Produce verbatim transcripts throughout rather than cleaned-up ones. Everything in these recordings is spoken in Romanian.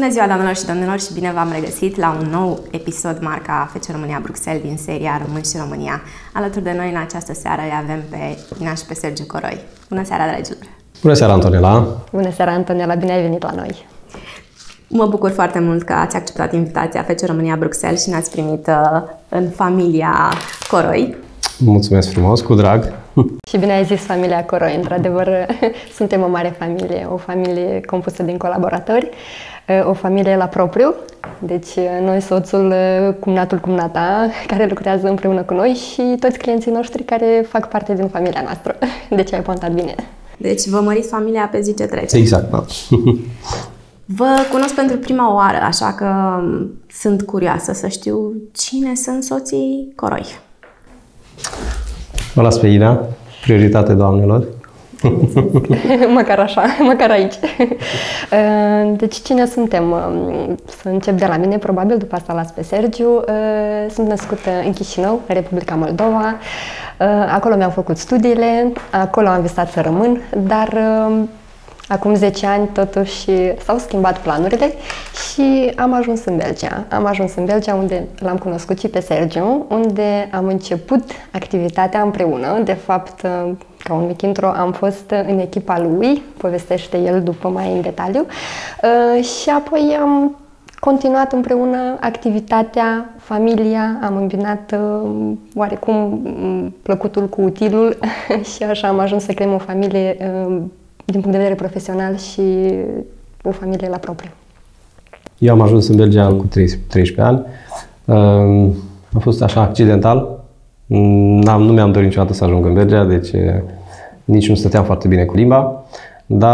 Bună ziua, doamnelor și domnilor, și bine v-am regăsit la un nou episod marca F C România Bruxelles din seria Români și România. Alături de noi în această seară îi avem pe Ina și pe Sergiu Coroi. Bună seara, dragilor! Bună seara, Antonela! Bună seara, Antonela! Bine ai venit la noi! Mă bucur foarte mult că ați acceptat invitația F C România Bruxelles și ne-ați primit uh, în familia Coroi. Mulțumesc frumos, cu drag! Și bine ai zis familia Coroi, într-adevăr suntem o mare familie, o familie compusă din colaboratori, o familie la propriu, deci noi, soțul, cumnatul, cumnata, care lucrează împreună cu noi și toți clienții noștri care fac parte din familia noastră. Deci ai pontat bine. Deci vă măriți familia pe zi ce trece. Exact, da. Vă cunosc pentru prima oară, așa că sunt curioasă să știu cine sunt soții Coroi. Vă las pe Ina, prioritate doamnelor. Măcar așa, măcar aici. Deci cine suntem? Să încep de la mine, probabil, după asta las pe Sergiu. Sunt născută în Chișinău, în Republica Moldova. Acolo mi-am făcut studiile, acolo am visat să rămân, dar acum zece ani totuși s-au schimbat planurile și am ajuns în Belgia. Am ajuns în Belgia unde l-am cunoscut și pe Sergiu, unde am început activitatea împreună. De fapt, ca un mic intro, am fost în echipa lui, povestește el după mai în detaliu, și apoi am continuat împreună activitatea, familia, am îmbinat oarecum plăcutul cu utilul și așa am ajuns să creăm o familie din punct de vedere profesional și o familie la propriu. Eu am ajuns în Belgia cu treisprezece ani. A fost așa accidental. Nu mi-am dorit niciodată să ajung în Belgia, deci nici nu stăteam foarte bine cu limba, dar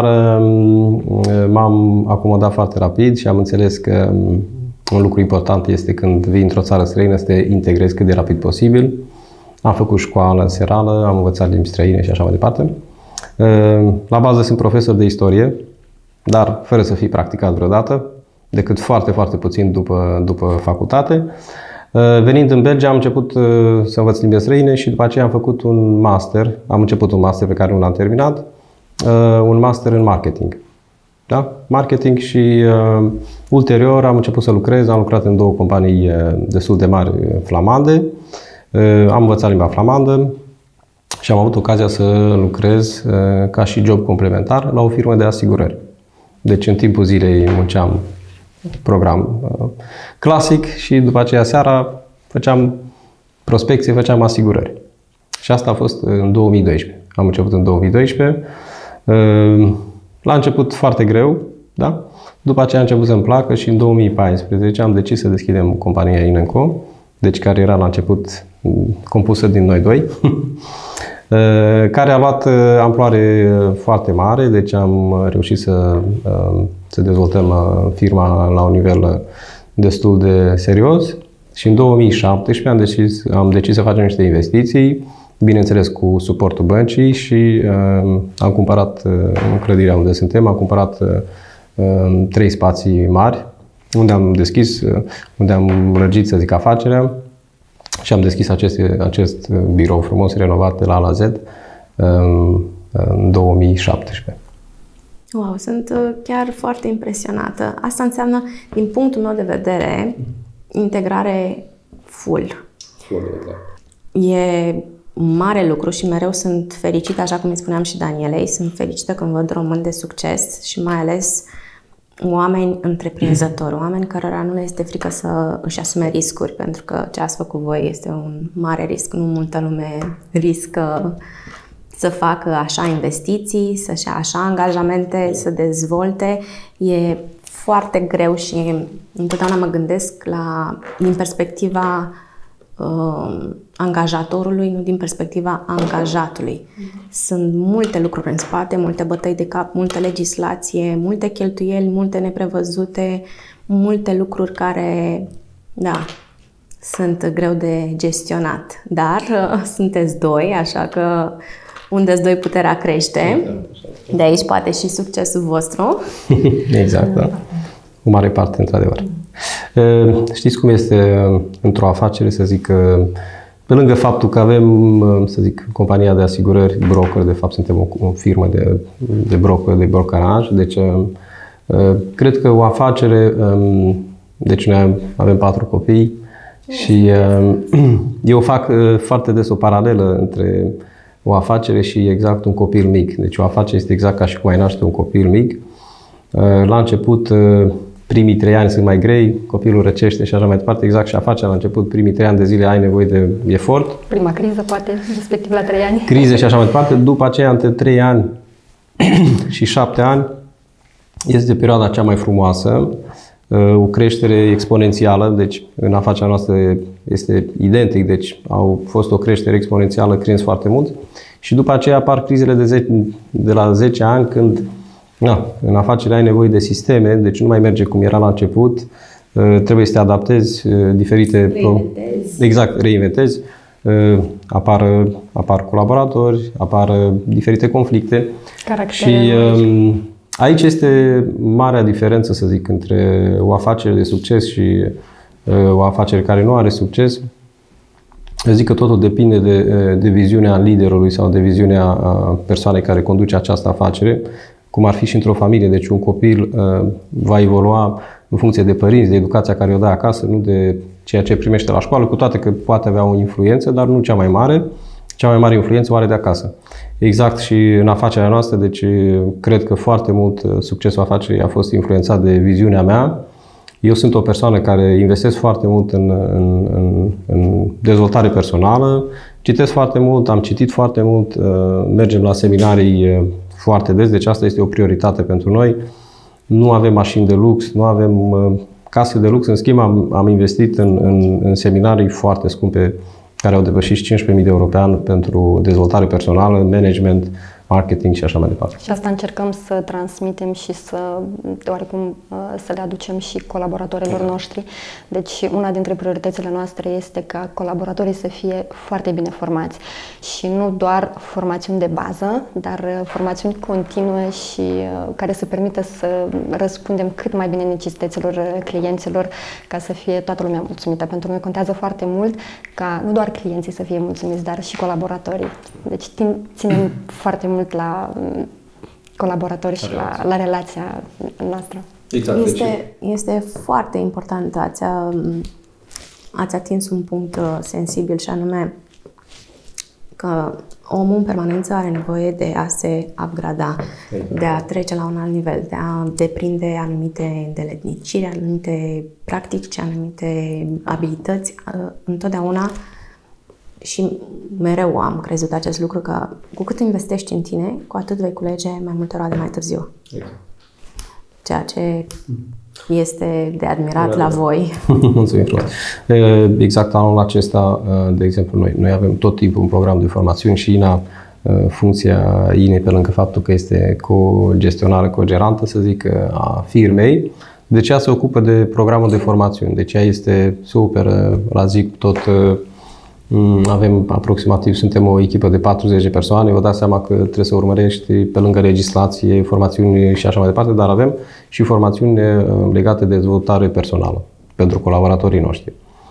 m-am acomodat foarte rapid și am înțeles că un lucru important este când vii într-o țară străină să te integrezi cât de rapid posibil. Am făcut școală în serală, am învățat limbi străine și așa mai departe. La bază sunt profesor de istorie, dar fără să fi practicat vreodată, decât foarte, foarte puțin după, după facultate. Venind în Belgia am început să învăț limbi străine și după aceea am făcut un master, am început un master pe care nu l-am terminat, un master în marketing. Da? Marketing și uh, ulterior am început să lucrez, am lucrat în două companii destul de mari flamande, uh, am învățat limba flamandă și am avut ocazia să lucrez uh, ca și job complementar la o firmă de asigurări. Deci în timpul zilei munceam program uh, clasic și după aceea seara făceam prospecție, făceam asigurări. Și asta a fost în două mii doisprezece. Am început în două mii doisprezece. Uh, la început foarte greu, da? După aceea a început să-mi placă și în două mii paisprezece am decis să deschidem compania I N C O, deci care era la început compusă din noi doi, care a luat amploare foarte mare, deci am reușit să, să dezvoltăm firma la un nivel destul de serios și în două mii șaptesprezece am decis, am decis să facem niște investiții, bineînțeles cu suportul băncii și am cumpărat în clădirea unde suntem, am cumpărat trei spații mari, unde am deschis, unde am lărgit, să zic, afacerea și am deschis acest, acest birou frumos, renovat de la A la Z în două mii șaptesprezece. Wow, sunt chiar foarte impresionată. Asta înseamnă, din punctul meu de vedere, integrare full. Full, da. E un mare lucru și mereu sunt fericită, așa cum îi spuneam și Danielei, sunt fericită când văd români de succes și mai ales oameni întreprinzători, oameni cărora nu le este frică să își asume riscuri, pentru că ce ați făcut voi este un mare risc. Nu multă lume riscă să facă așa investiții, să-și ia așa angajamente, să dezvolte. E foarte greu și întotdeauna mă gândesc la, din perspectiva uh, angajatorului, nu din perspectiva angajatului. Sunt multe lucruri în spate, multe bătăi de cap, multă legislație, multe cheltuieli, multe neprevăzute, multe lucruri care, da, sunt greu de gestionat. Dar uh, sunteți doi, așa că unde-s doi puterea crește. De aici poate și succesul vostru. Exact, da. O mare parte, într-adevăr. Știți cum este într-o afacere, să zic, pe lângă faptul că avem, să zic, compania de asigurări, broker, de fapt suntem o, o firmă de, de broker, de brokeraj, deci Cred că o afacere, deci noi avem patru copii și eu fac foarte des o paralelă între o afacere și exact un copil mic. Deci o afacere este exact ca și cum ai naște un copil mic. La început, primii trei ani sunt mai grei, copilul răcește și așa mai departe, exact și afacerea la început, primii trei ani de zile ai nevoie de efort. Prima criză, poate, respectiv la trei ani. Crize și așa mai departe. După aceea, între trei ani și șapte ani, este perioada cea mai frumoasă, o creștere exponențială, deci în afacerea noastră este identic, deci au fost o creștere exponențială, clienți foarte mulți și după aceea apar crizele de, zece, de la zece ani când na, în afacere ai nevoie de sisteme, deci nu mai merge cum era la început, trebuie să te adaptezi, diferite... Reinventezi. Exact, reinventezi, apar, apar colaboratori, apar diferite conflicte. Caractere. Și aici este marea diferență, să zic, între o afacere de succes și o afacere care nu are succes. Eu zic că totul depinde de, de viziunea liderului sau de viziunea persoanei care conduce această afacere, cum ar fi și într-o familie. Deci un copil va evolua în funcție de părinți, de educația care o dă acasă, nu de ceea ce primește la școală, cu toate că poate avea o influență, dar nu cea mai mare. Cea mai mare influență o are de acasă. Exact și în afacerea noastră, deci cred că foarte mult succesul afacerii a fost influențat de viziunea mea. Eu sunt o persoană care investesc foarte mult în, în, în, în dezvoltare personală, citesc foarte mult, am citit foarte mult, mergem la seminarii foarte des, deci asta este o prioritate pentru noi. Nu avem mașini de lux, nu avem case de lux, în schimb am, am investit în, în, în seminarii foarte scumpe care au depășit cincisprezece mii de euro pe an pentru dezvoltare personală, management, marketing și așa mai departe. Și asta încercăm să transmitem și să, oarecum, să le aducem și colaboratorilor noștri. Deci, una dintre prioritățile noastre este ca colaboratorii să fie foarte bine formați și nu doar formațiuni de bază, dar formațiuni continue și care să permită să răspundem cât mai bine necesităților clienților ca să fie toată lumea mulțumită. Pentru noi contează foarte mult ca nu doar clienții să fie mulțumiți, dar și colaboratorii. Deci, ținem foarte mult la colaboratori și la, la relația noastră. Exact. Este, este foarte important. Ați, ați atins un punct sensibil și anume că omul în permanență are nevoie de a se upgrada, de a trece la un alt nivel, de a deprinde anumite îndeletniciri, anumite practici, anumite abilități. Întotdeauna și mereu am crezut acest lucru, că cu cât investești în tine, cu atât vei culege mai multe roade mai târziu. Exact. Ceea ce este de admirat la voi. Mulțumim frumos. Exact anul acesta, de exemplu, noi, noi avem tot timpul un program de formațiuni și Ina, funcția Inei, pe lângă faptul că este co-gestionară, co-gerantă, să zic, a firmei, deci ea se ocupă de programul de formațiuni. Deci ea este super, la zic, tot. Avem aproximativ, suntem o echipă de patruzeci de persoane, vă dați seama că trebuie să urmărești pe lângă legislație, formațiuni și așa mai departe, dar avem și formațiuni legate de dezvoltare personală pentru colaboratorii noștri.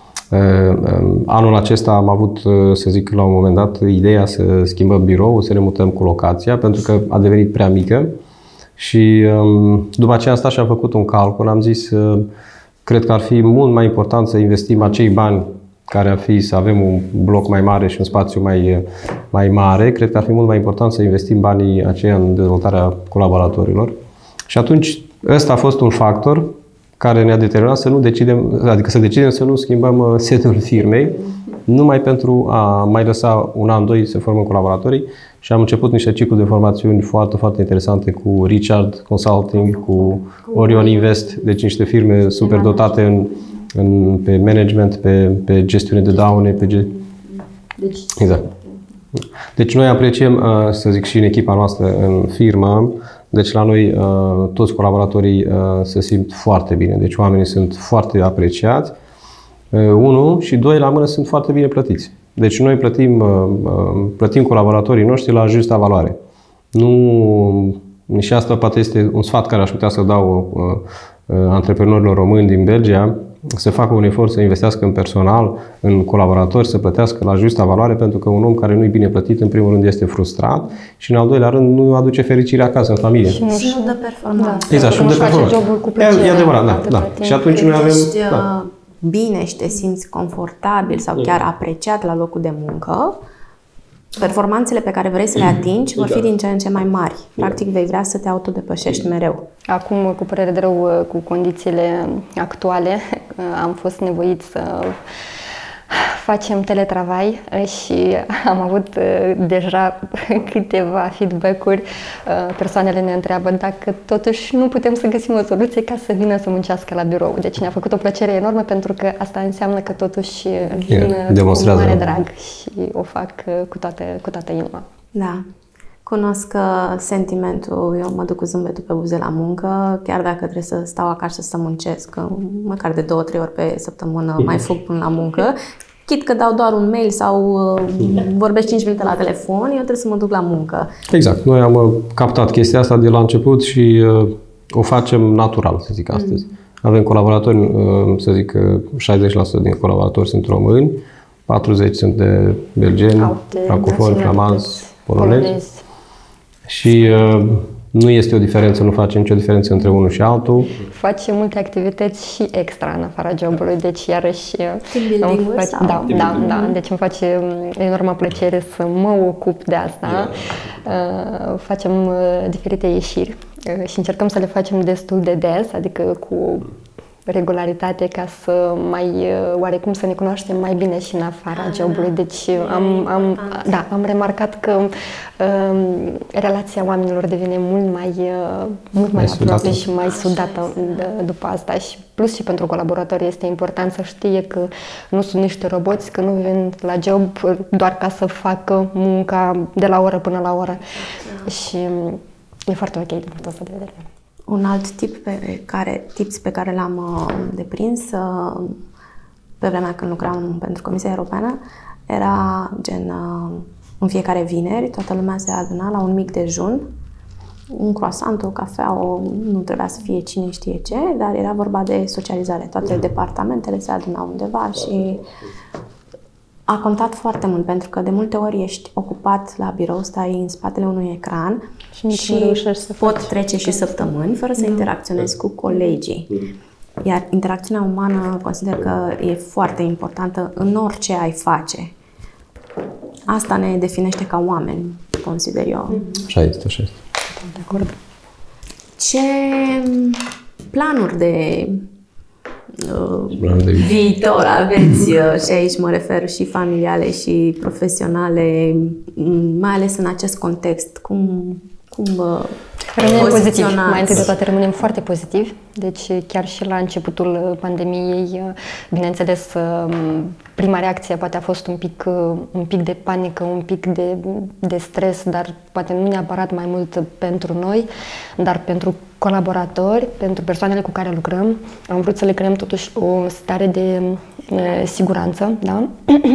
Anul acesta am avut, să zic, la un moment dat, ideea să schimbăm biroul, să ne mutăm cu locația, pentru că a devenit prea mică și după aceea am stat și am făcut un calcul, am zis, cred că ar fi mult mai important să investim acei bani care ar fi să avem un bloc mai mare și un spațiu mai, mai mare, cred că ar fi mult mai important să investim banii aceia în dezvoltarea colaboratorilor. Și atunci ăsta a fost un factor care ne-a determinat să nu decidem, adică să decidem să nu schimbăm setul firmei, numai pentru a mai lăsa un an, doi să formăm colaboratorii și am început niște cicluri de formațiuni foarte, foarte interesante cu Richard Consulting, cu Orion Invest, deci niște firme super dotate în În, pe management, pe, pe gestiune de daune, pe ge... Deci, exact. Deci noi apreciem, să zic, și în echipa noastră, în firmă, deci la noi toți colaboratorii se simt foarte bine, deci oamenii sunt foarte apreciați, unu, și doi, la mână sunt foarte bine plătiți. Deci noi plătim, plătim colaboratorii noștri la justa valoare. Nu, și asta poate este un sfat care aș putea să dau antreprenorilor români din Belgia. să facă un efort să investească în personal, în colaboratori, să plătească la justa valoare, pentru că un om care nu e bine plătit, în primul rând este frustrat și în al doilea rând nu aduce fericire acasă, în familie. Și nu, și nu dă performanță. Exact, și nu dă performanță. E, e adevărat, da, da. Și atunci noi avem... Ești da. bine și te simți confortabil sau chiar apreciat la locul de muncă, performanțele pe care vrei să le atingi vor fi din ce în ce mai mari. Practic vei vrea să te autodepășești mereu. Acum, cu părere de rău, cu condițiile actuale, am fost nevoit să facem teletravai și am avut deja câteva feedback-uri. Persoanele ne întreabă dacă totuși nu putem să găsim o soluție ca să vină să muncească la birou. Deci ne-a făcut o plăcere enormă, pentru că asta înseamnă că totuși vin cu mare drag și o fac cu toată, cu toată inima. Da. Cunosc sentimentul, eu mă duc cu zâmbetul pe buze la muncă, chiar dacă trebuie să stau acasă să muncesc, măcar de două, trei ori pe săptămână mai fug până la muncă. Chit că dau doar un mail sau uh, vorbesc cinci minute la telefon, eu trebuie să mă duc la muncă. Exact. Noi am captat chestia asta de la început și uh, o facem natural, să zic astăzi. Mm. Avem colaboratori, uh, să zic că șaizeci la sută din colaboratori sunt români, patruzeci la sută sunt de belgeni, francofoni, flamanzi, polonezi. Și uh, nu este o diferență, nu facem nicio diferență între unul și altul. Facem multe activități și extra în afara jobului, deci iarăși îmi face, da, da, da, deci îmi face enormă plăcere să mă ocup de asta. Yeah. Facem diferite ieșiri și încercăm să le facem destul de des, adică cu regularitate, ca să mai, oarecum să ne cunoaștem mai bine și în afara jobului. Deci am, am, da, am remarcat că um, relația oamenilor devine mult mai, uh, mult mai, mai aproape și mai sudată după asta. Și plus și pentru colaboratori este important să știe că nu sunt niște roboți, că nu vin la job doar ca să facă munca de la oră până la oră. Da. Și e foarte ok din punctul ăsta de vedere. Un alt tip pe care, tips pe care l-am uh, deprins uh, pe vremea când lucram pentru Comisia Europeană era gen uh, în fiecare vineri toată lumea se aduna la un mic dejun, un croissant, o cafea, o, nu trebuia să fie cine știe ce, dar era vorba de socializare. Toate departamentele se adunau undeva și a contat foarte mult, pentru că de multe ori ești ocupat la birou, stai în spatele unui ecran și, și să pot faci. trece și săptămâni fără să da. interacționezi cu colegii. Iar interacțiunea umană consider că e foarte importantă în orice ai face. Asta ne definește ca oameni, consider eu. Așa este, așa este. De acord. Ce planuri de de viitor aveți și aici mă refer și familiale și profesionale, mai ales în acest context? Cum, cum vă Rămânem pozitivi. Mai întâi de toate rămânem foarte pozitivi. Deci chiar și la începutul pandemiei, bineînțeles, prima reacție poate a fost un pic, un pic de panică, un pic de, de stres, dar poate nu neapărat mai mult pentru noi, dar pentru colaboratori, pentru persoanele cu care lucrăm. Am vrut să le creăm totuși o stare de e, siguranță, da?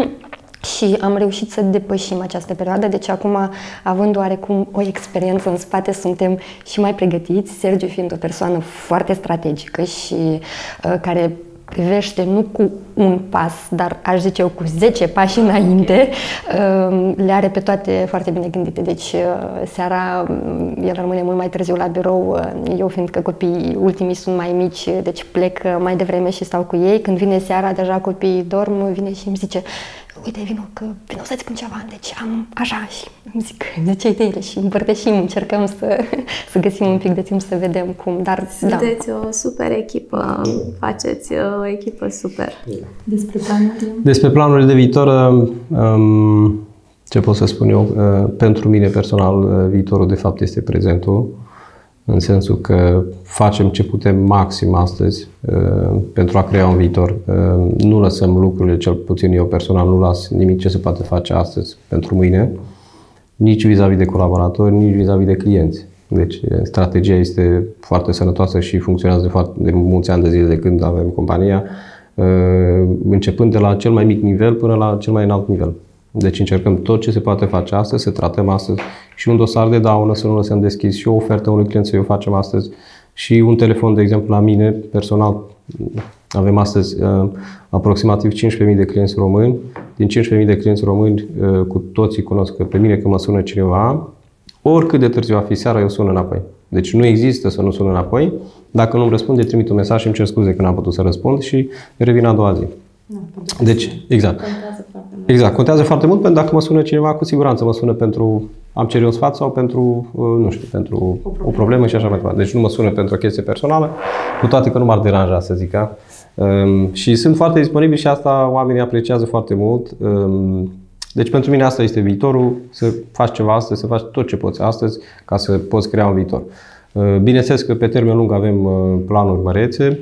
Și am reușit să depășim această perioadă, deci acum, având oarecum o experiență în spate, suntem și mai pregătiți, Sergiu fiind o persoană foarte strategică și uh, care privește nu cu un pas, dar aș zice eu cu zece pași înainte, uh, le are pe toate foarte bine gândite. Deci uh, seara el rămâne mult mai târziu la birou, uh, eu fiindcă copiii ultimii sunt mai mici, deci plec mai devreme și stau cu ei. Când vine seara, deja copiii dorm, vine și îmi zice: uite, vino, că vino să-ți spun ceva, deci am așa, și îmi zic, de ce idee, și împărtășim, încercăm să, să găsim un pic de timp să vedem cum, dar sunteți da. o super echipă, faceți o echipă super. Despre planurile? Despre planurile de viitor, um, ce pot să spun eu, uh, pentru mine personal, uh, viitorul de fapt este prezentul, în sensul că facem ce putem maxim astăzi uh, pentru a crea un viitor. Uh, nu lăsăm lucrurile, cel puțin eu personal nu las nimic ce se poate face astăzi pentru mâine, nici vis-a-vis de colaboratori, nici vis-a-vis de clienți. Deci strategia este foarte sănătoasă și funcționează de, foarte, de mulți ani de zile de când avem compania, uh, începând de la cel mai mic nivel până la cel mai înalt nivel. Deci încercăm tot ce se poate face astăzi, să tratăm astăzi și un dosar de daună să nu lăsăm deschis, și o ofertă unui client să o facem astăzi, și un telefon, de exemplu, la mine personal, Avem astăzi aproximativ cincisprezece mii de clienți români. Din cincisprezece mii de clienți români, cu toții cunosc că pe mine când mă sună cineva, oricât de târziu va fi seara, eu sun înapoi. Deci nu există să nu sun înapoi. Dacă nu-mi răspunde, trimit un mesaj și îmi cer scuze că n-am putut să răspund și revin a doua zi. Deci, exact. Contează foarte mult. Exact, contează foarte mult, pentru că dacă mă sună cineva, cu siguranță mă sună pentru am cer un sfat sau pentru, nu știu, pentru o problemă, o problemă și așa mai departe. Deci nu mă sună pentru o chestie personală, cu toate că nu m-ar deranja, să zic. Um, și sunt foarte disponibili și asta oamenii apreciază foarte mult. Um, deci pentru mine asta este viitorul, să faci ceva astăzi, să faci tot ce poți astăzi ca să poți crea un viitor. Uh, bineînțeles că pe termen lung avem uh, planuri mărețe.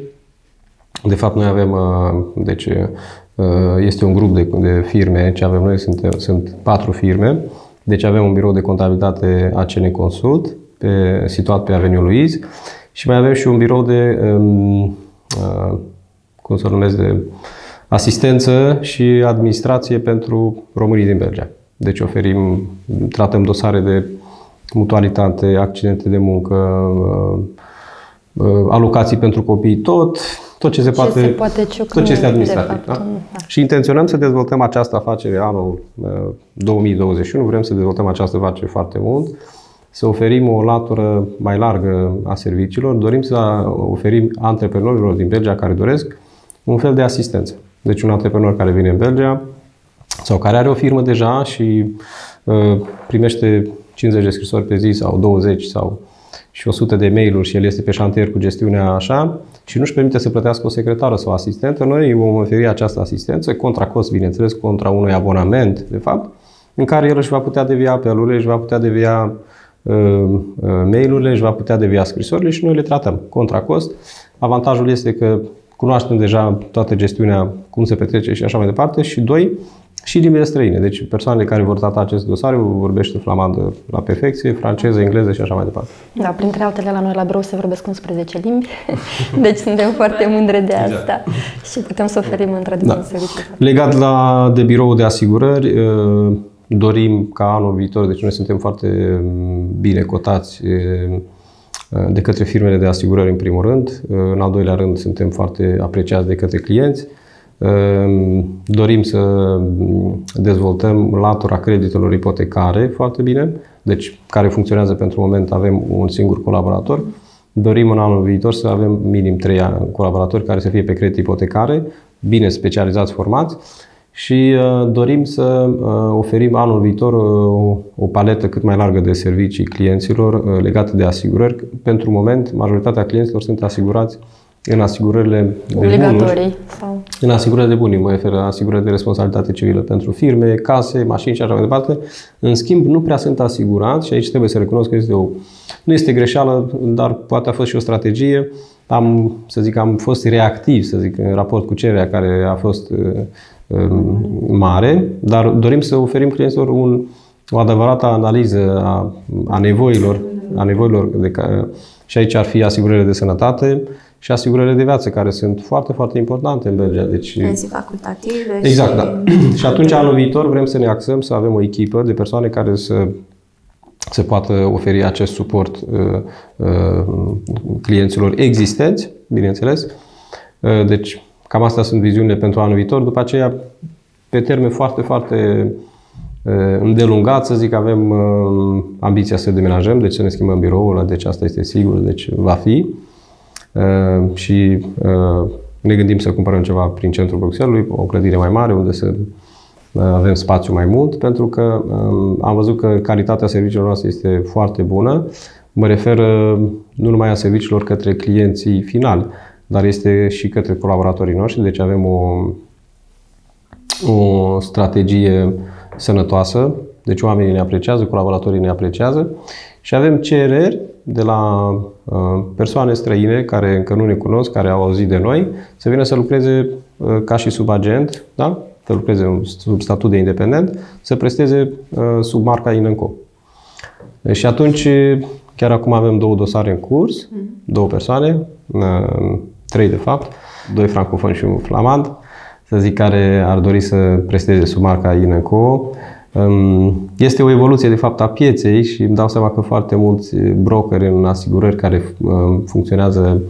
De fapt, noi avem, uh, deci, uh, este un grup de, de firme, ce avem noi sunt, sunt patru firme. Deci avem un birou de contabilitate A C N Consult, pe, situat pe Avenue Louise, și mai avem și un birou de, um, uh, cum să numesc, de asistență și administrație pentru românii din Belgia. Deci oferim, tratăm dosare de mutualitate, accidente de muncă, uh, uh, alocații pentru copii, tot, tot ce se ce poate, se poate tot ce este administrativ. fapt, da? da. Și intenționăm să dezvoltăm această afacere anul două mii douăzeci și unu, vrem să dezvoltăm această afacere foarte mult, să oferim o latură mai largă a serviciilor, dorim să oferim antreprenorilor din Belgia care doresc un fel de asistență. Deci un antreprenor care vine în Belgia sau care are o firmă deja și uh, primește cincizeci de scrisori pe zi sau douăzeci sau și o sută de mail-uri și el este pe șantier cu gestiunea așa și nu-și permite să plătească o secretară sau o asistentă, noi vom oferi această asistență contra cost, bineînțeles, contra unui abonament, de fapt, în care el își va putea devia apel-urile, își va putea devia uh, uh, mail-urile, își va putea devia scrisorile și noi le tratăm contra cost. Avantajul este că cunoaștem deja toată gestiunea, cum se petrece și așa mai departe și doi, și limbile străine. Deci persoanele care vor trata acest dosar vorbește flamandă la perfecție, franceză, engleză și așa mai departe. Da, printre altele la noi la birou se vorbesc unsprezece limbi, deci suntem foarte mândre de asta exact. Și putem să oferim într-adevăr da. servicii. Legat la, de birou de asigurări, dorim ca anul viitor, deci noi suntem foarte bine cotați de către firmele de asigurări în primul rând, în al doilea rând suntem foarte apreciați de către clienți. Dorim să dezvoltăm latura creditelor ipotecare foarte bine, deci care funcționează pentru moment, avem un singur colaborator. Dorim în anul viitor să avem minim trei colaboratori care să fie pe credite ipotecare, bine specializați, formați și dorim să oferim anul viitor o, o paletă cât mai largă de servicii clienților legate de asigurări. Pentru moment, majoritatea clienților sunt asigurați în asigurările de bunuri, sau? În asigurările de bunuri, mă refer la asigurări de responsabilitate civilă pentru firme, case, mașini și așa mai departe. În schimb, nu prea sunt asigurați și aici trebuie să recunosc că este o, nu este greșeală, dar poate a fost și o strategie. Am, să zic, am fost reactiv, să zic, în raport cu cererea care a fost uh, mare, dar dorim să oferim clienților un, o adevărată analiză a, a nevoilor, a nevoilor de care, și aici ar fi asigurările de sănătate și asigurările de viață, care sunt foarte, foarte importante în Belgia. Deci, pensii facultative. Exact, și... da. Și atunci, anul viitor, vrem să ne axăm să avem o echipă de persoane care să se poată oferi acest suport uh, uh, clienților existenți, bineînțeles. Uh, deci, cam astea sunt viziunile pentru anul viitor. După aceea, pe termen foarte, foarte uh, îndelungat, să zic, avem uh, ambiția să demenajăm, deci să ne schimbăm biroul, deci asta este sigur, deci va fi. Uh, și uh, ne gândim să cumpărăm ceva prin centrul Bruxellesului, o clădire mai mare unde să uh, avem spațiu mai mult, pentru că uh, am văzut că calitatea serviciilor noastre este foarte bună. Mă refer uh, nu numai a serviciilor către clienții finali, dar este și către colaboratorii noștri, deci avem o, o strategie sănătoasă, deci oamenii ne apreciază, colaboratorii ne apreciază și avem cereri de la uh, persoane străine care încă nu ne cunosc, care au auzit de noi, să vină să lucreze uh, ca și subagent, da? Să lucreze sub statut de independent, să presteze uh, sub marca I N C O. Și atunci, chiar acum avem două dosare în curs, mm. două persoane, uh, trei de fapt, doi francofoni și un flamand, să zic, care ar dori să presteze sub marca I N C O. Este o evoluție de fapt a pieței și îmi dau seama că foarte mulți brokeri în asigurări care funcționează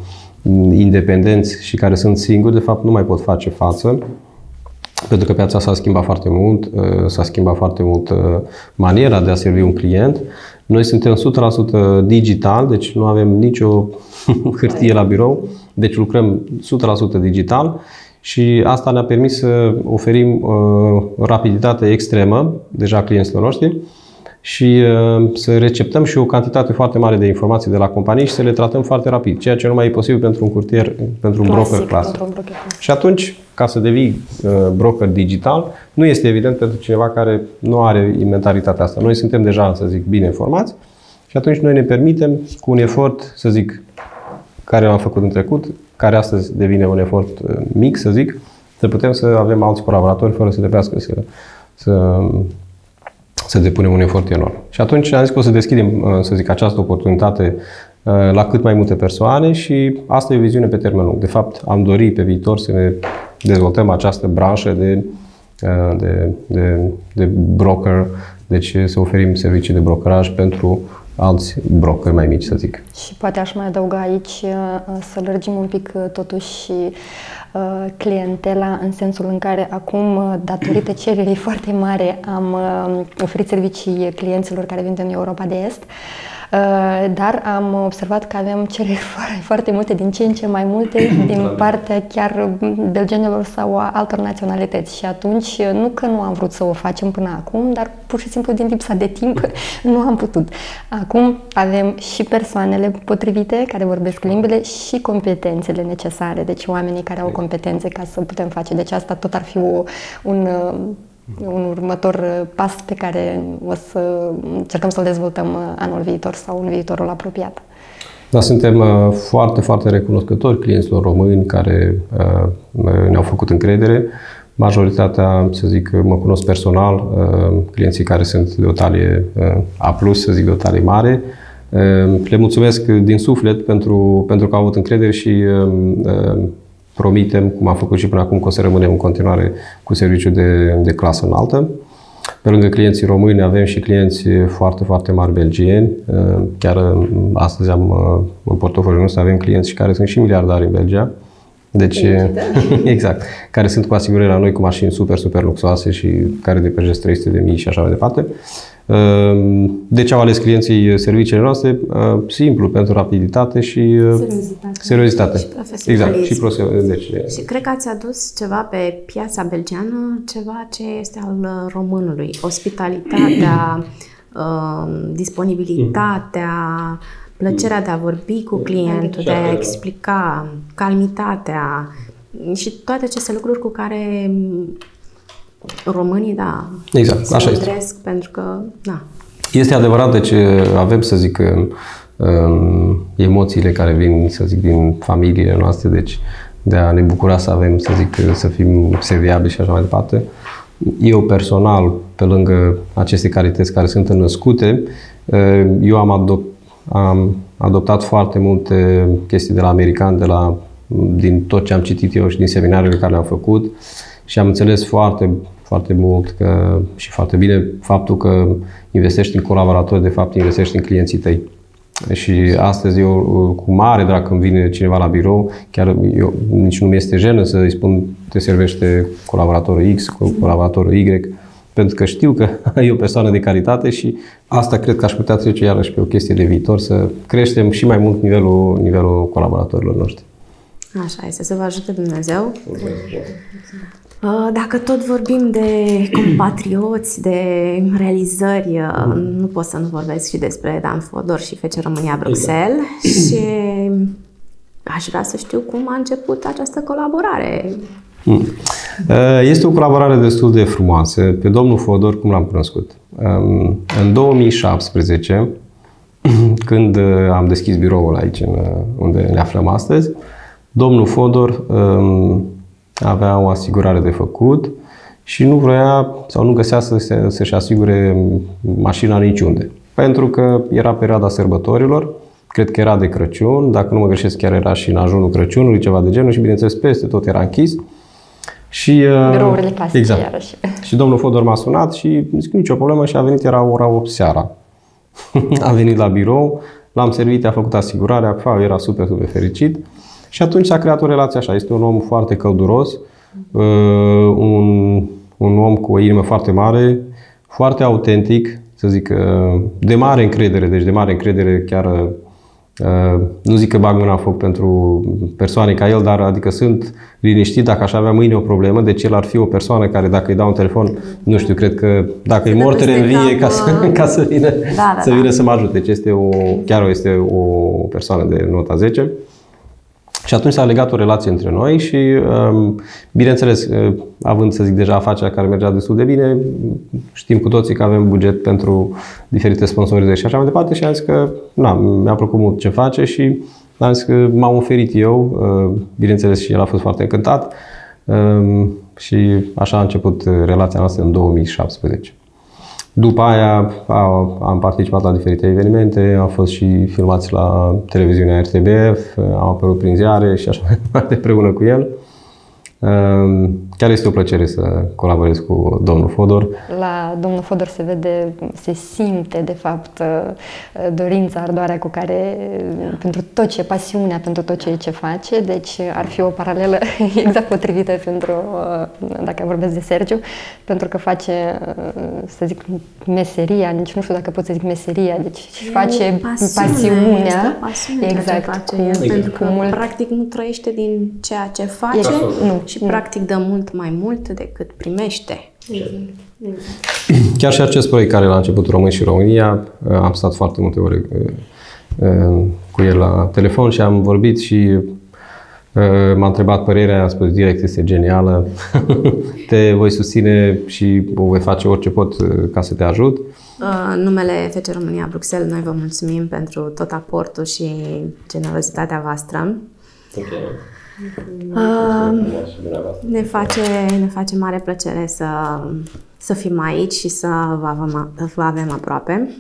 independenți și care sunt singuri, de fapt nu mai pot face față, pentru că piața s-a schimbat foarte mult, s-a schimbat foarte mult maniera de a servi un client. Noi suntem o sută la sută digital, deci nu avem nicio hârtie la birou, deci lucrăm o sută la sută digital și asta ne-a permis să oferim uh, rapiditate extremă deja clienților noștri și uh, să receptăm și o cantitate foarte mare de informații de la companii și să le tratăm foarte rapid, ceea ce nu mai e posibil pentru un curtier, pentru un broker clasic. Și atunci, ca să devii uh, broker digital, nu este evident pentru cineva care nu are mentalitatea asta. Noi suntem deja, să zic, bine informați și atunci noi ne permitem, cu un efort, să zic, care l-am făcut în trecut, care astăzi devine un efort uh, mic, să zic, să putem să avem alți colaboratori fără să trebuiască să, să, să depunem un efort enorm. Și atunci am zis că o să deschidem, uh, să zic, această oportunitate uh, la cât mai multe persoane și asta e o viziune pe termen lung. De fapt, am dorit pe viitor să ne dezvoltăm această branșă de, uh, de, de, de broker, deci să oferim servicii de brokeraj pentru alți brokeri mai mici, să zic. Și poate aș mai adăuga aici să lărgim un pic totuși clientela în sensul în care acum, datorită cererii foarte mare, am oferit servicii clienților care vin din Europa de Est, dar am observat că avem cereri foarte, foarte multe, din ce în ce mai multe, din partea chiar belgenilor sau a altor naționalități. Și atunci, nu că nu am vrut să o facem până acum, dar pur și simplu din lipsa de timp nu am putut. Acum avem și persoanele potrivite care vorbesc limbile și competențele necesare, deci oamenii care au competențe ca să putem face. Deci asta tot ar fi o, un... un următor pas pe care o să încercăm să-l dezvoltăm anul viitor sau în viitorul apropiat. Da, suntem foarte, foarte recunoscători clienților români care ne-au făcut încredere. Majoritatea, să zic, mă cunosc personal, clienții care sunt de o talie A plus, să zic, de o talie mare. Le mulțumesc din suflet pentru, pentru că au avut încredere și promitem, cum am făcut și până acum, că o să rămânem în continuare cu serviciu de, de clasă înaltă. Pe lângă clienții români avem și clienți foarte, foarte mari belgieni. Chiar astăzi am în portofoliul nostru avem clienți care sunt și miliardari în Belgia. Deci, exact, care sunt cu asigurări la noi cu mașini super, super luxoase și care depășesc trei sute de mii și așa mai departe. De ce au ales clienții serviciile noastre? Simplu, pentru rapiditate și seriozitate. seriozitate. Și exact. Și, deci, și cred că ați adus ceva pe piața belgeană, ceva ce este al românului. Ospitalitatea, disponibilitatea, plăcerea de a vorbi cu clientul, de a explica, calmitatea și toate aceste lucruri cu care românii, da, exact, se așa mândresc este. Pentru că, da. Este adevărat, deci avem, să zic, emoțiile care vin, să zic, din familiile noastre, deci de a ne bucura să avem, să zic, să fim serviabili și așa mai departe. Eu personal, pe lângă aceste calități care sunt născute, eu am, adop- am adoptat foarte multe chestii de la americani, de la, din tot ce am citit eu și din seminariile care le-am făcut și am înțeles foarte, foarte mult că, și foarte bine faptul că investești în colaboratori, de fapt investești în clienții tăi. Și astăzi eu, cu mare drag, când vine cineva la birou, chiar eu, nici nu mi este jenă să îi spun te servește colaboratorul X, colaboratorul Y, pentru că știu că e o persoană de calitate și asta cred că aș putea trece iarăși pe o chestie de viitor, să creștem și mai mult nivelul, nivelul colaboratorilor noștri. Așa este, să vă ajute Dumnezeu. Dacă tot vorbim de compatrioți, de realizări, nu pot să nu vorbesc și despre Dan Fodor și F C România Bruxelles. Exact. Și aș vrea să știu cum a început această colaborare. Este o colaborare destul de frumoasă. Pe domnul Fodor, cum l-am cunoscut? În două mii șaptesprezece, când am deschis biroul aici, unde ne aflăm astăzi, domnul Fodor avea o asigurare de făcut și nu vrea sau nu găsea să se, să-și asigure mașina niciunde. Pentru că era perioada sărbătorilor, cred că era de Crăciun, dacă nu mă greșesc chiar era și în ajunul Crăciunului, ceva de genul și bineînțeles peste tot era închis. Și, birourile clasice, exact. Iarăși. Și domnul Fodor m-a sunat și zic nicio problemă și a venit, era ora opt seara. A venit la birou, l-am servit, a făcut asigurarea, era super, super fericit. Și atunci s-a creat o relație așa. Este un om foarte călduros, un, un om cu o inimă foarte mare, foarte autentic, să zic, de mare încredere, deci de mare încredere chiar. Nu zic că bag mâna în foc pentru persoane ca el, dar adică sunt liniștit dacă aș avea mâine o problemă, deci el ar fi o persoană care dacă îi dau un telefon, nu știu, cred că dacă e mortere în vie ca să, ca să vină, da, da, să, vină da. să mă ajute. Deci este o, chiar este o persoană de nota zece. Și atunci s-a legat o relație între noi și, bineînțeles, având, să zic, deja afacerea care mergea destul de bine, știm cu toții că avem buget pentru diferite sponsorizări și așa mai departe și am zis că na, mi-a plăcut mult ce face și am zis că m-am oferit eu, bineînțeles și el a fost foarte încântat și așa a început relația noastră în două mii șaptesprezece. După aia am participat la diferite evenimente, am fost și filmați la televiziunea R T B F, am apărut prin ziare și așa mai departe împreună cu el. Chiar este o plăcere să colaborez cu domnul Fodor. La domnul Fodor se vede, se simte de fapt dorința, ardoarea cu care, pentru tot ce, pasiunea pentru tot ce, ce face, deci ar fi o paralelă exact potrivită pentru, dacă vorbesc de Sergiu, pentru că face, să zic, meseria, nici nu știu dacă pot să zic meseria, deci își face pasiune, pasiunea. Pasiunea exact, ce face el, exact, pentru că mult, practic nu trăiește din ceea ce face este, nu, și practic dă mult mai mult decât primește. Exact, exact. Chiar și acest proiect care l-a început Români și România, am stat foarte multe ore cu el la telefon și am vorbit și m-a întrebat părerea, am spus direct, este genială, te voi susține și voi face orice pot ca să te ajut. În numele F C România Bruxelles, noi vă mulțumim pentru tot aportul și generozitatea voastră. Okay. Uh, ne, face, ne face mare plăcere să, să fim aici și să vă avem, vă avem aproape.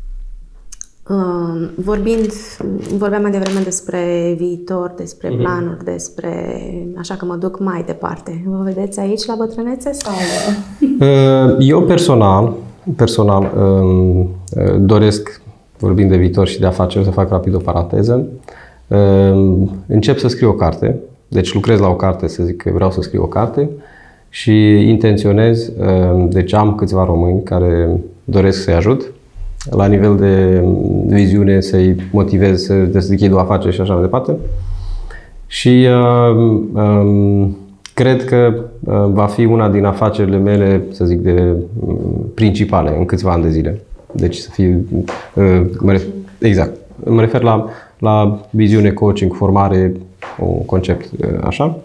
Uh, vorbind, vorbeam mai devreme despre viitor, despre planuri, despre... Așa că mă duc mai departe. Vă vedeți aici la bătrânețe? Sau? Uh, eu personal, personal uh, doresc, vorbind de viitor și de afaceri, să fac rapid o paranteză. Uh, încep să scriu o carte. Deci lucrez la o carte, să zic că vreau să scriu o carte și intenționez, deci am câțiva români care doresc să-i ajut la nivel de viziune, să-i motivez să deschidă o afacere și așa mai departe. Și uh, um, cred că uh, va fi una din afacerile mele, să zic, de uh, principale în câțiva ani de zile. Deci să fie, uh, mă refer, exact, mă refer la, la viziune, coaching, formare, un concept așa.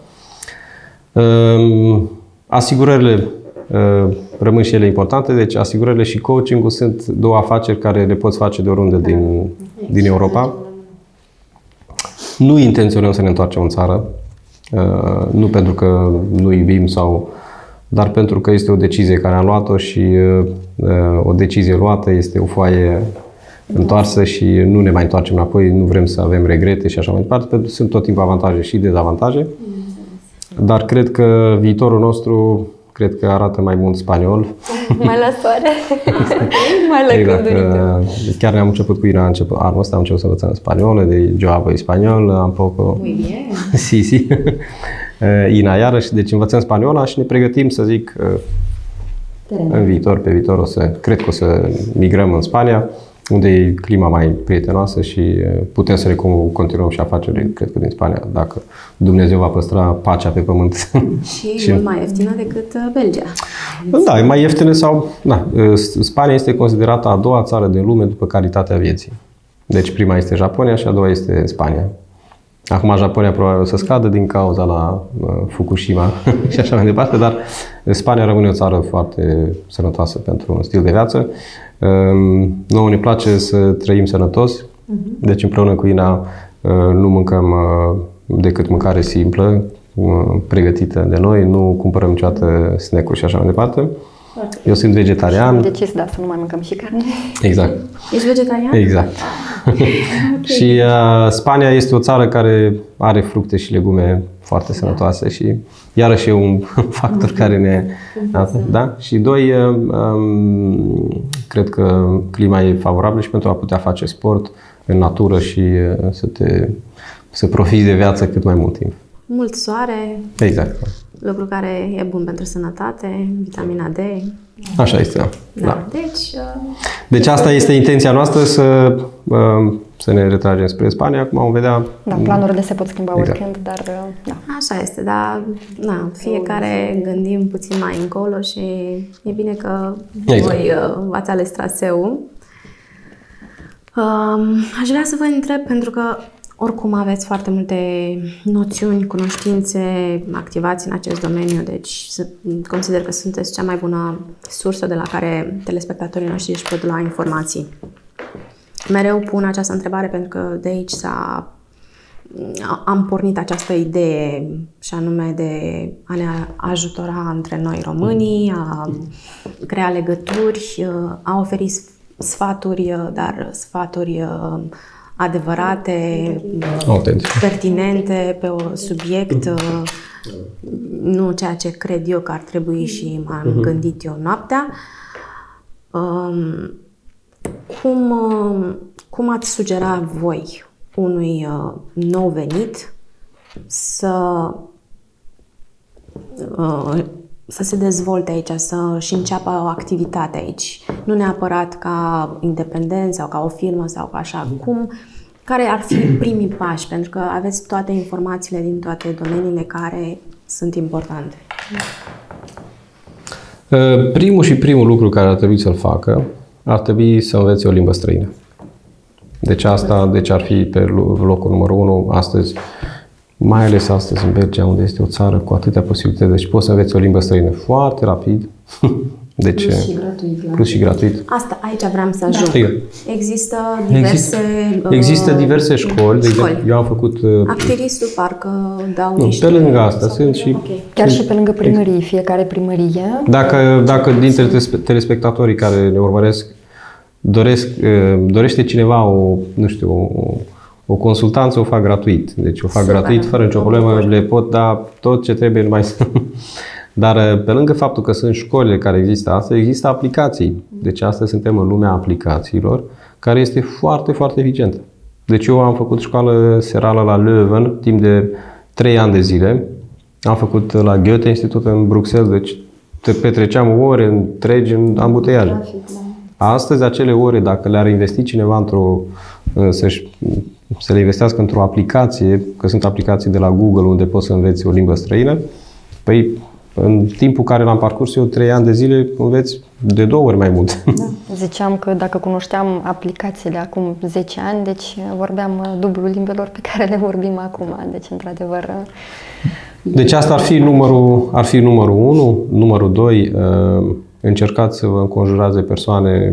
Asigurările rămân și ele importante, deci asigurările și coaching-ul sunt două afaceri care le poți face de oriunde din, din Europa. Nu intenționăm să ne întoarcem în țară, nu pentru că nu iubim sau, dar pentru că este o decizie care am luat-o și o decizie luată este o foaie întoarsă și nu ne mai întoarcem înapoi, nu vrem să avem regrete și așa mai departe, pentru că sunt tot timpul avantaje și dezavantaje. Dar cred că viitorul nostru, cred că arată mai mult spaniol. Mai la soare, mai la exact. Chiar ne-am început cu Ina, început, anul ăsta am început să învățăm spaniolă, de yo hablo español, am poco... Muy bien. Sí, sí. Ina iarăși, deci învățăm spaniola și ne pregătim, să zic, în viitor, pe viitor, o să, cred că o să migrăm în Spania, unde e clima mai prietenoasă și putem să ne continuăm și afacerile, cred că din Spania, dacă Dumnezeu va păstra pacea pe pământ. Și, și mult mai ieftină decât Belgia. Da, e mai ieftină sau... Da, Spania este considerată a doua țară din lume după calitatea vieții. Deci prima este Japonia și a doua este Spania. Acum Japonia probabil o să scadă din cauza la Fukushima și așa mai departe, dar Spania rămâne o țară foarte sănătoasă pentru un stil de viață. Nouă ne place să trăim sănătos, deci împreună cu Ina nu mâncăm decât mâncare simplă, pregătită de noi, nu cumpărăm niciodată snack-uri și așa mai departe. Eu sunt vegetarian. Am decis, da, să nu mai mâncăm și carne. Exact. Ești vegetarian? Exact. Okay. Și uh, Spania este o țară care are fructe și legume foarte sănătoase și iarăși e un factor care ne... Da? Da? Și doi, uh, um, cred că clima e favorabilă și pentru a putea face sport în natură și uh, să te să profiți de viață cât mai mult timp. Mult soare. Exact. Lucru care e bun pentru sănătate, vitamina D. Așa este, da. Da. da. Deci, deci asta este intenția noastră, să, să ne retragem spre Spania. Acum vom vedea... Da, planurile se pot schimba exact. oricând, dar... Da. Așa este, dar na, fiecare gândim puțin mai încolo și e bine că exact. voi v-ați ales traseul. Aș vrea să vă întreb, pentru că oricum aveți foarte multe noțiuni, cunoștințe, activați în acest domeniu, deci consider că sunteți cea mai bună sursă de la care telespectatorii noștri își pot lua informații. Mereu pun această întrebare pentru că de aici s-a, am pornit această idee și anume de a ne ajutora între noi românii, a crea legături, a oferi sfaturi, dar sfaturi adevărate, autentic, pertinente pe un subiect, nu ceea ce cred eu că ar trebui și m-am uh-huh. gândit eu noaptea. Cum, cum ați sugera voi unui nou venit să, să se dezvolte aici, să-și înceapă o activitate aici? Nu neapărat ca independent sau ca o firmă sau ca așa. Cum, care ar fi primii pași? Pentru că aveți toate informațiile din toate domeniile care sunt importante. Primul și primul lucru care ar trebui să-l facă ar trebui să învețe o limbă străină. Deci asta deci ar fi pe locul numărul unu astăzi, mai ales astăzi în Belgia, unde este o țară cu atâtea posibilități. Deci poți să înveți o limbă străină foarte rapid. Deci, plus și gratuit. Plus și gratuit. Asta, aici vreau să ajung. Da. Există diverse Există, există diverse școli. De exemplu, eu am făcut... Activistul parcă dau nu, niște... Pe lângă asta sunt și... Okay. Chiar și pe lângă primărie, fiecare primărie. Dacă, dacă dintre telespectatorii care ne urmăresc doresc, dorește cineva o, nu știu, o, o consultanță, o fac gratuit. Deci o fac Super. gratuit, fără nicio problemă, le pot da tot ce trebuie, numai să... Dar pe lângă faptul că sunt școlile care există astăzi, există aplicații. Deci astăzi suntem în lumea aplicațiilor, care este foarte, foarte eficientă. Deci eu am făcut școală serală la Leuven timp de trei ani de zile. Am făcut la Goethe Institut în Bruxelles, deci te petreceam ore întregi în ambuteiaje. Astăzi acele ore, dacă le-ar investi cineva într-o, să-și, să le investească într-o aplicație, că sunt aplicații de la Google unde poți să înveți o limbă străină, păi în timpul care l-am parcurs eu, trei ani de zile, înveți de două ori mai mult. Da. Ziceam că dacă cunoșteam aplicațiile acum zece ani, deci vorbeam dublul limbelor pe care le vorbim acum. Deci, într-adevăr... Deci asta ar fi numărul, ar fi numărul unu. Numărul doi, încercați să vă înconjurați de persoane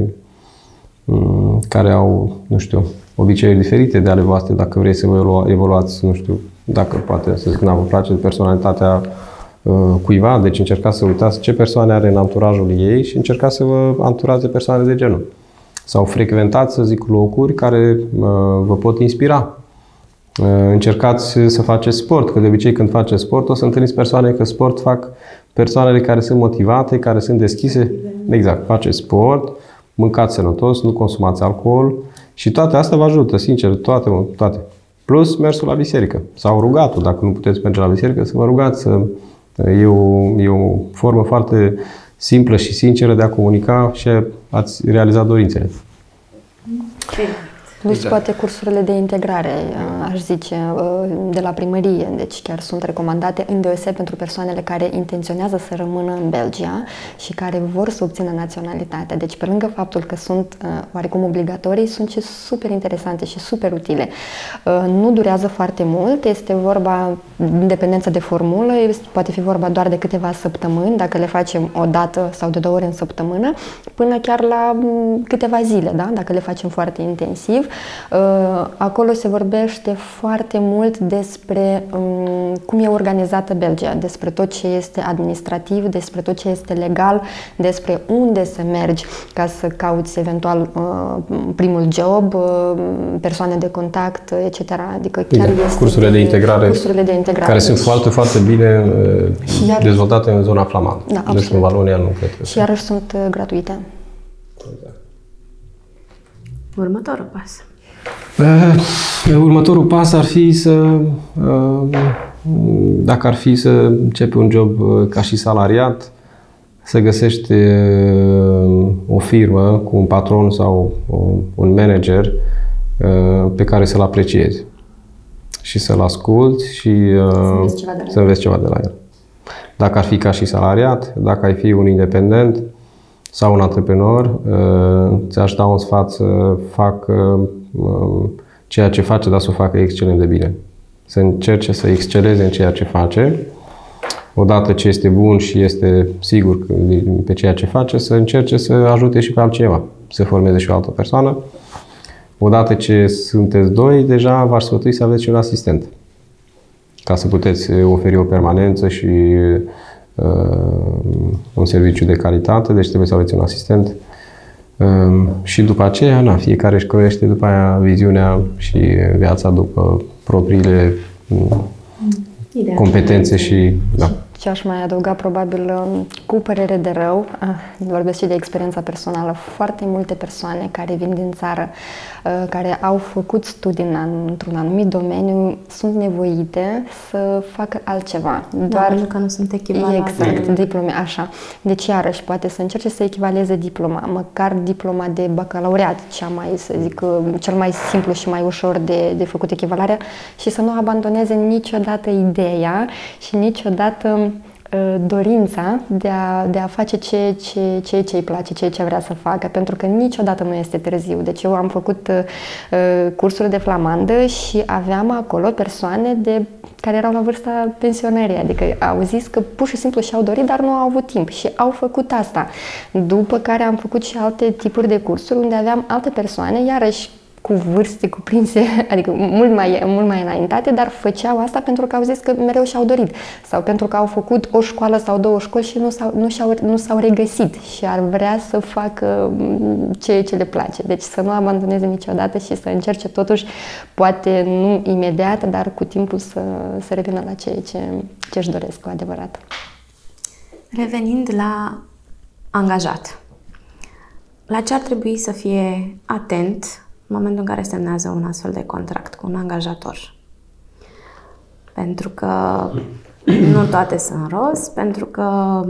care au, nu știu, obiceiuri diferite de ale voastre, dacă vrei să vă evoluați, nu știu, dacă poate să zic, vă place personalitatea cuiva, deci încercați să uitați ce persoane are în anturajul ei și încercați să vă anturați de persoane de genul. Sau frecventați, să zic, locuri care vă pot inspira. Încercați să faceți sport, că de obicei când faceți sport o să întâlniți persoane, că sport fac persoanele care sunt motivate, care sunt deschise. Exact, faceți sport, mâncați sănătos, nu consumați alcool și toate astea vă ajută, sincer, toate, toate. Plus mersul la biserică sau rugatul, dacă nu puteți merge la biserică, să vă rugați să... E o, e o formă foarte simplă și sinceră de a comunica și ați realizat dorințele. Okay. Plus exact. Poate cursurile de integrare, aș zice, de la primărie, deci chiar sunt recomandate îndeoseb pentru persoanele care intenționează să rămână în Belgia și care vor să obțină naționalitatea. Deci pe lângă faptul că sunt oarecum obligatorii, sunt și super interesante și super utile. Nu durează foarte mult, este vorba, în dependență de formulă, poate fi vorba doar de câteva săptămâni, dacă le facem o dată sau de două ori în săptămână, până chiar la câteva zile, da? Dacă le facem foarte intensiv. Acolo se vorbește foarte mult despre um, cum e organizată Belgia, despre tot ce este administrativ, despre tot ce este legal, despre unde să mergi ca să cauți eventual uh, primul job, uh, persoane de contact, et cetera. Adică chiar exact. este cursurile de integrare, cursurile de integrare care sunt foarte, foarte bine uh, iar, dezvoltate în zona flamandă. Da, deci în Valonia nu cred că și iarăși sunt uh, gratuite. Următorul pas. Următorul pas ar fi să, dacă ar fi să începi un job ca și salariat, să găsești o firmă cu un patron sau un manager pe care să-l apreciezi și să-l asculți și să înveți ceva de la el. Dacă ar fi ca și salariat, dacă ai fi un independent sau un antreprenor, ți-aș da un sfat să facă ceea ce face, dar să o facă excelent de bine. Să încerce să exceleze în ceea ce face. Odată ce este bun și este sigur pe ceea ce face, să încerce să ajute și pe altcineva, să formeze și o altă persoană. Odată ce sunteți doi, deja v-aș sfătui să aveți și un asistent, ca să puteți oferi o permanență și uh, un serviciu de calitate, deci trebuie să aveți un asistent. Uh, și după aceea, na, fiecare își croiește după aia viziunea și viața după propriile uh, competențe și... Da. Ce aș mai adăuga, probabil, cu părere de rău, vorbesc și de experiența personală, foarte multe persoane care vin din țară, care au făcut studii într-un anumit domeniu, sunt nevoite să facă altceva. Da, doar pentru că nu sunt echivalate. Exact, diplome, așa. Deci, iarăși, poate să încerce să echivaleze diploma, măcar diploma de bacalaureat, cea mai, să zic, cel mai simplu și mai ușor de, de făcut echivalarea, și să nu abandoneze niciodată ideea și niciodată dorința de a, de a face ceea ce, ce, ce îi place, ceea ce vrea să facă, pentru că niciodată nu este târziu. Deci eu am făcut uh, cursuri de flamandă și aveam acolo persoane de, care erau la vârsta pensionării, adică au zis că pur și simplu și-au dorit, dar nu au avut timp și au făcut asta. După care am făcut și alte tipuri de cursuri unde aveam alte persoane, iarăși cu vârste cuprinse, adică mult mai, mult mai înaintate, dar făceau asta pentru că au zis că mereu și-au dorit sau pentru că au făcut o școală sau două școli și nu s-au, nu și-au, nu s-au regăsit și ar vrea să facă ceea ce le place. Deci să nu abandoneze niciodată și să încerce totuși, poate nu imediat, dar cu timpul să, să revină la ceea ce, ce își doresc cu adevărat. Revenind la angajat, la ce ar trebui să fie atent în momentul în care semnează un astfel de contract cu un angajator? Pentru că nu toate sunt roz, pentru că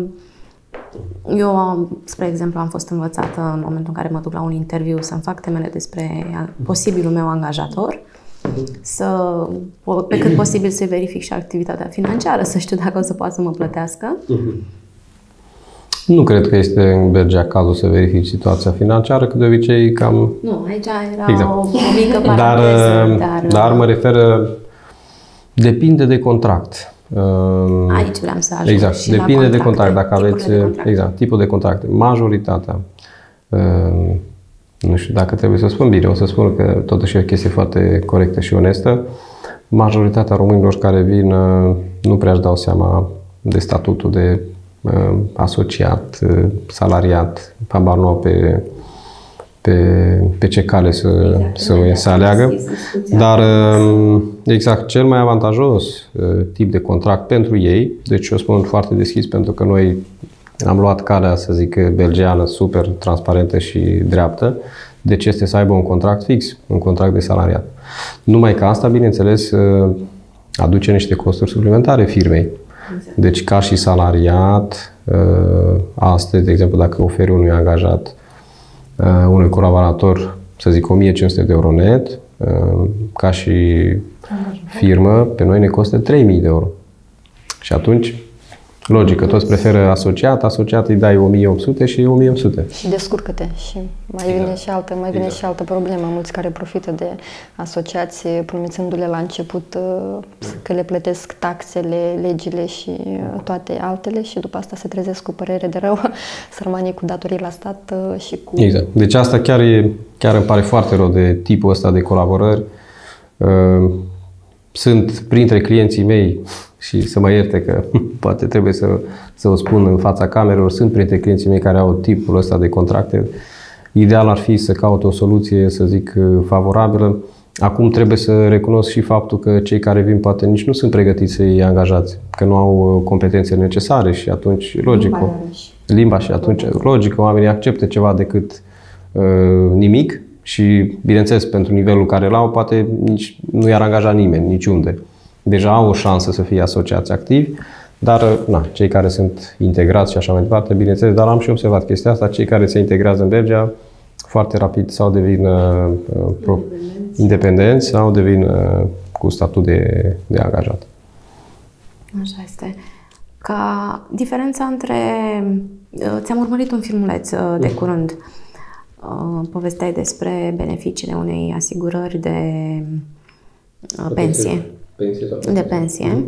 eu, spre exemplu, am fost învățată în momentul în care mă duc la un interviu să-mi fac temele despre posibilul meu angajator, să, pe cât posibil să verific și activitatea financiară, să știu dacă o să poată să mă plătească. Nu cred că este în Belgia cazul să verifici situația financiară, că de obicei cam... Nu, aici era exact. o, o mică paranteză. Dar, dar, dar mă referă... Depinde de contract. Aici vreau să ajung exact. și Depinde la de contract. Dacă aveți... de exact, tipul de contracte. Majoritatea. Nu știu dacă trebuie să spun bine, o să spun că totuși e o chestie foarte corectă și onestă. Majoritatea românilor care vin nu prea își dau seama de statutul de asociat, salariat, habar nu pe, pe, pe ce cale să, exact, să, să aleagă. Dar exact, cel mai avantajos tip de contract pentru ei, deci eu spun foarte deschis pentru că noi am luat calea, să zic, belgiană, super transparentă și dreaptă, deci este să aibă un contract fix, un contract de salariat. Numai că asta, bineînțeles, aduce niște costuri suplimentare firmei. Exact. Deci, ca și salariat, astăzi, de exemplu, dacă oferi unui angajat, unui colaborator, să zic, o mie cinci sute de euro net, ca și firmă, pe noi ne costă trei mii de euro. Și atunci, logic, că toți preferă asociat, asociat îi dai o mie opt sute și o mie opt sute. Și descurcă-te. Și mai exact. vine și altă, mai vine exact. și altă problemă. Mulți care profită de asociație, promițându-le la început că le plătesc taxele, legile și toate altele și după asta se trezesc cu părere de rău, sărmanii cu datorii la stat și cu... Exact. Deci asta chiar, e, chiar îmi pare foarte rău de tipul ăsta de colaborări. Sunt printre clienții mei, și să mă ierte că poate trebuie să, să o spun în fața camerelor, sunt printre clienții mei care au tipul ăsta de contracte. Ideal ar fi să caut o soluție, să zic, favorabilă. Acum trebuie să recunosc și faptul că cei care vin poate nici nu sunt pregătiți să-i angajați, că nu au competențe necesare și atunci, logic, limba, limba și atunci, logic, oamenii acceptă ceva decât uh, nimic Și, bineînțeles, pentru nivelul care l-au, poate nici nu i-ar angaja nimeni, niciunde. Deja au o șansă să fie asociați activi, dar na, cei care sunt integrați și așa mai departe, bineînțeles, dar am și observat chestia asta, cei care se integrează în Belgia, foarte rapid sau devin uh, pro, independenți sau devin uh, cu statut de, de angajat. Așa este. Ca diferența între... Ți-am urmărit un filmuleț de curând. Povesteai despre beneficiile unei asigurări de pensie. Pensie sau de pensie.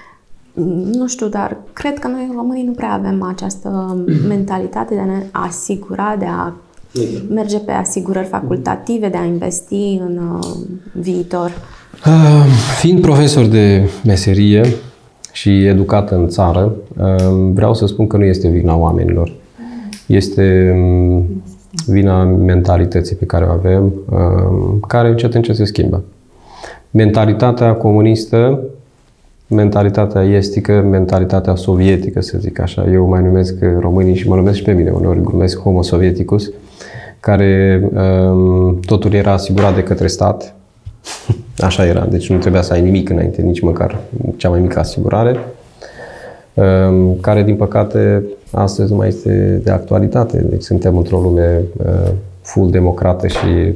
Nu știu, dar cred că noi românii nu prea avem această mentalitate de a ne asigura, de a merge pe asigurări facultative, de a investi în viitor. Fiind profesor de meserie și educat în țară, vreau să spun că nu este vina oamenilor. Este vina mentalității pe care o avem, care încet încet se schimbă. Mentalitatea comunistă, mentalitatea estică, mentalitatea sovietică, să zic așa. Eu mai numesc românii și mă numesc și pe mine, uneori glumesc Homo Sovieticus, care totul era asigurat de către stat. Așa era, deci nu trebuia să ai nimic înainte, nici măcar cea mai mică asigurare, care, din păcate, astăzi nu mai este de actualitate. Deci suntem într-o lume full democrată și,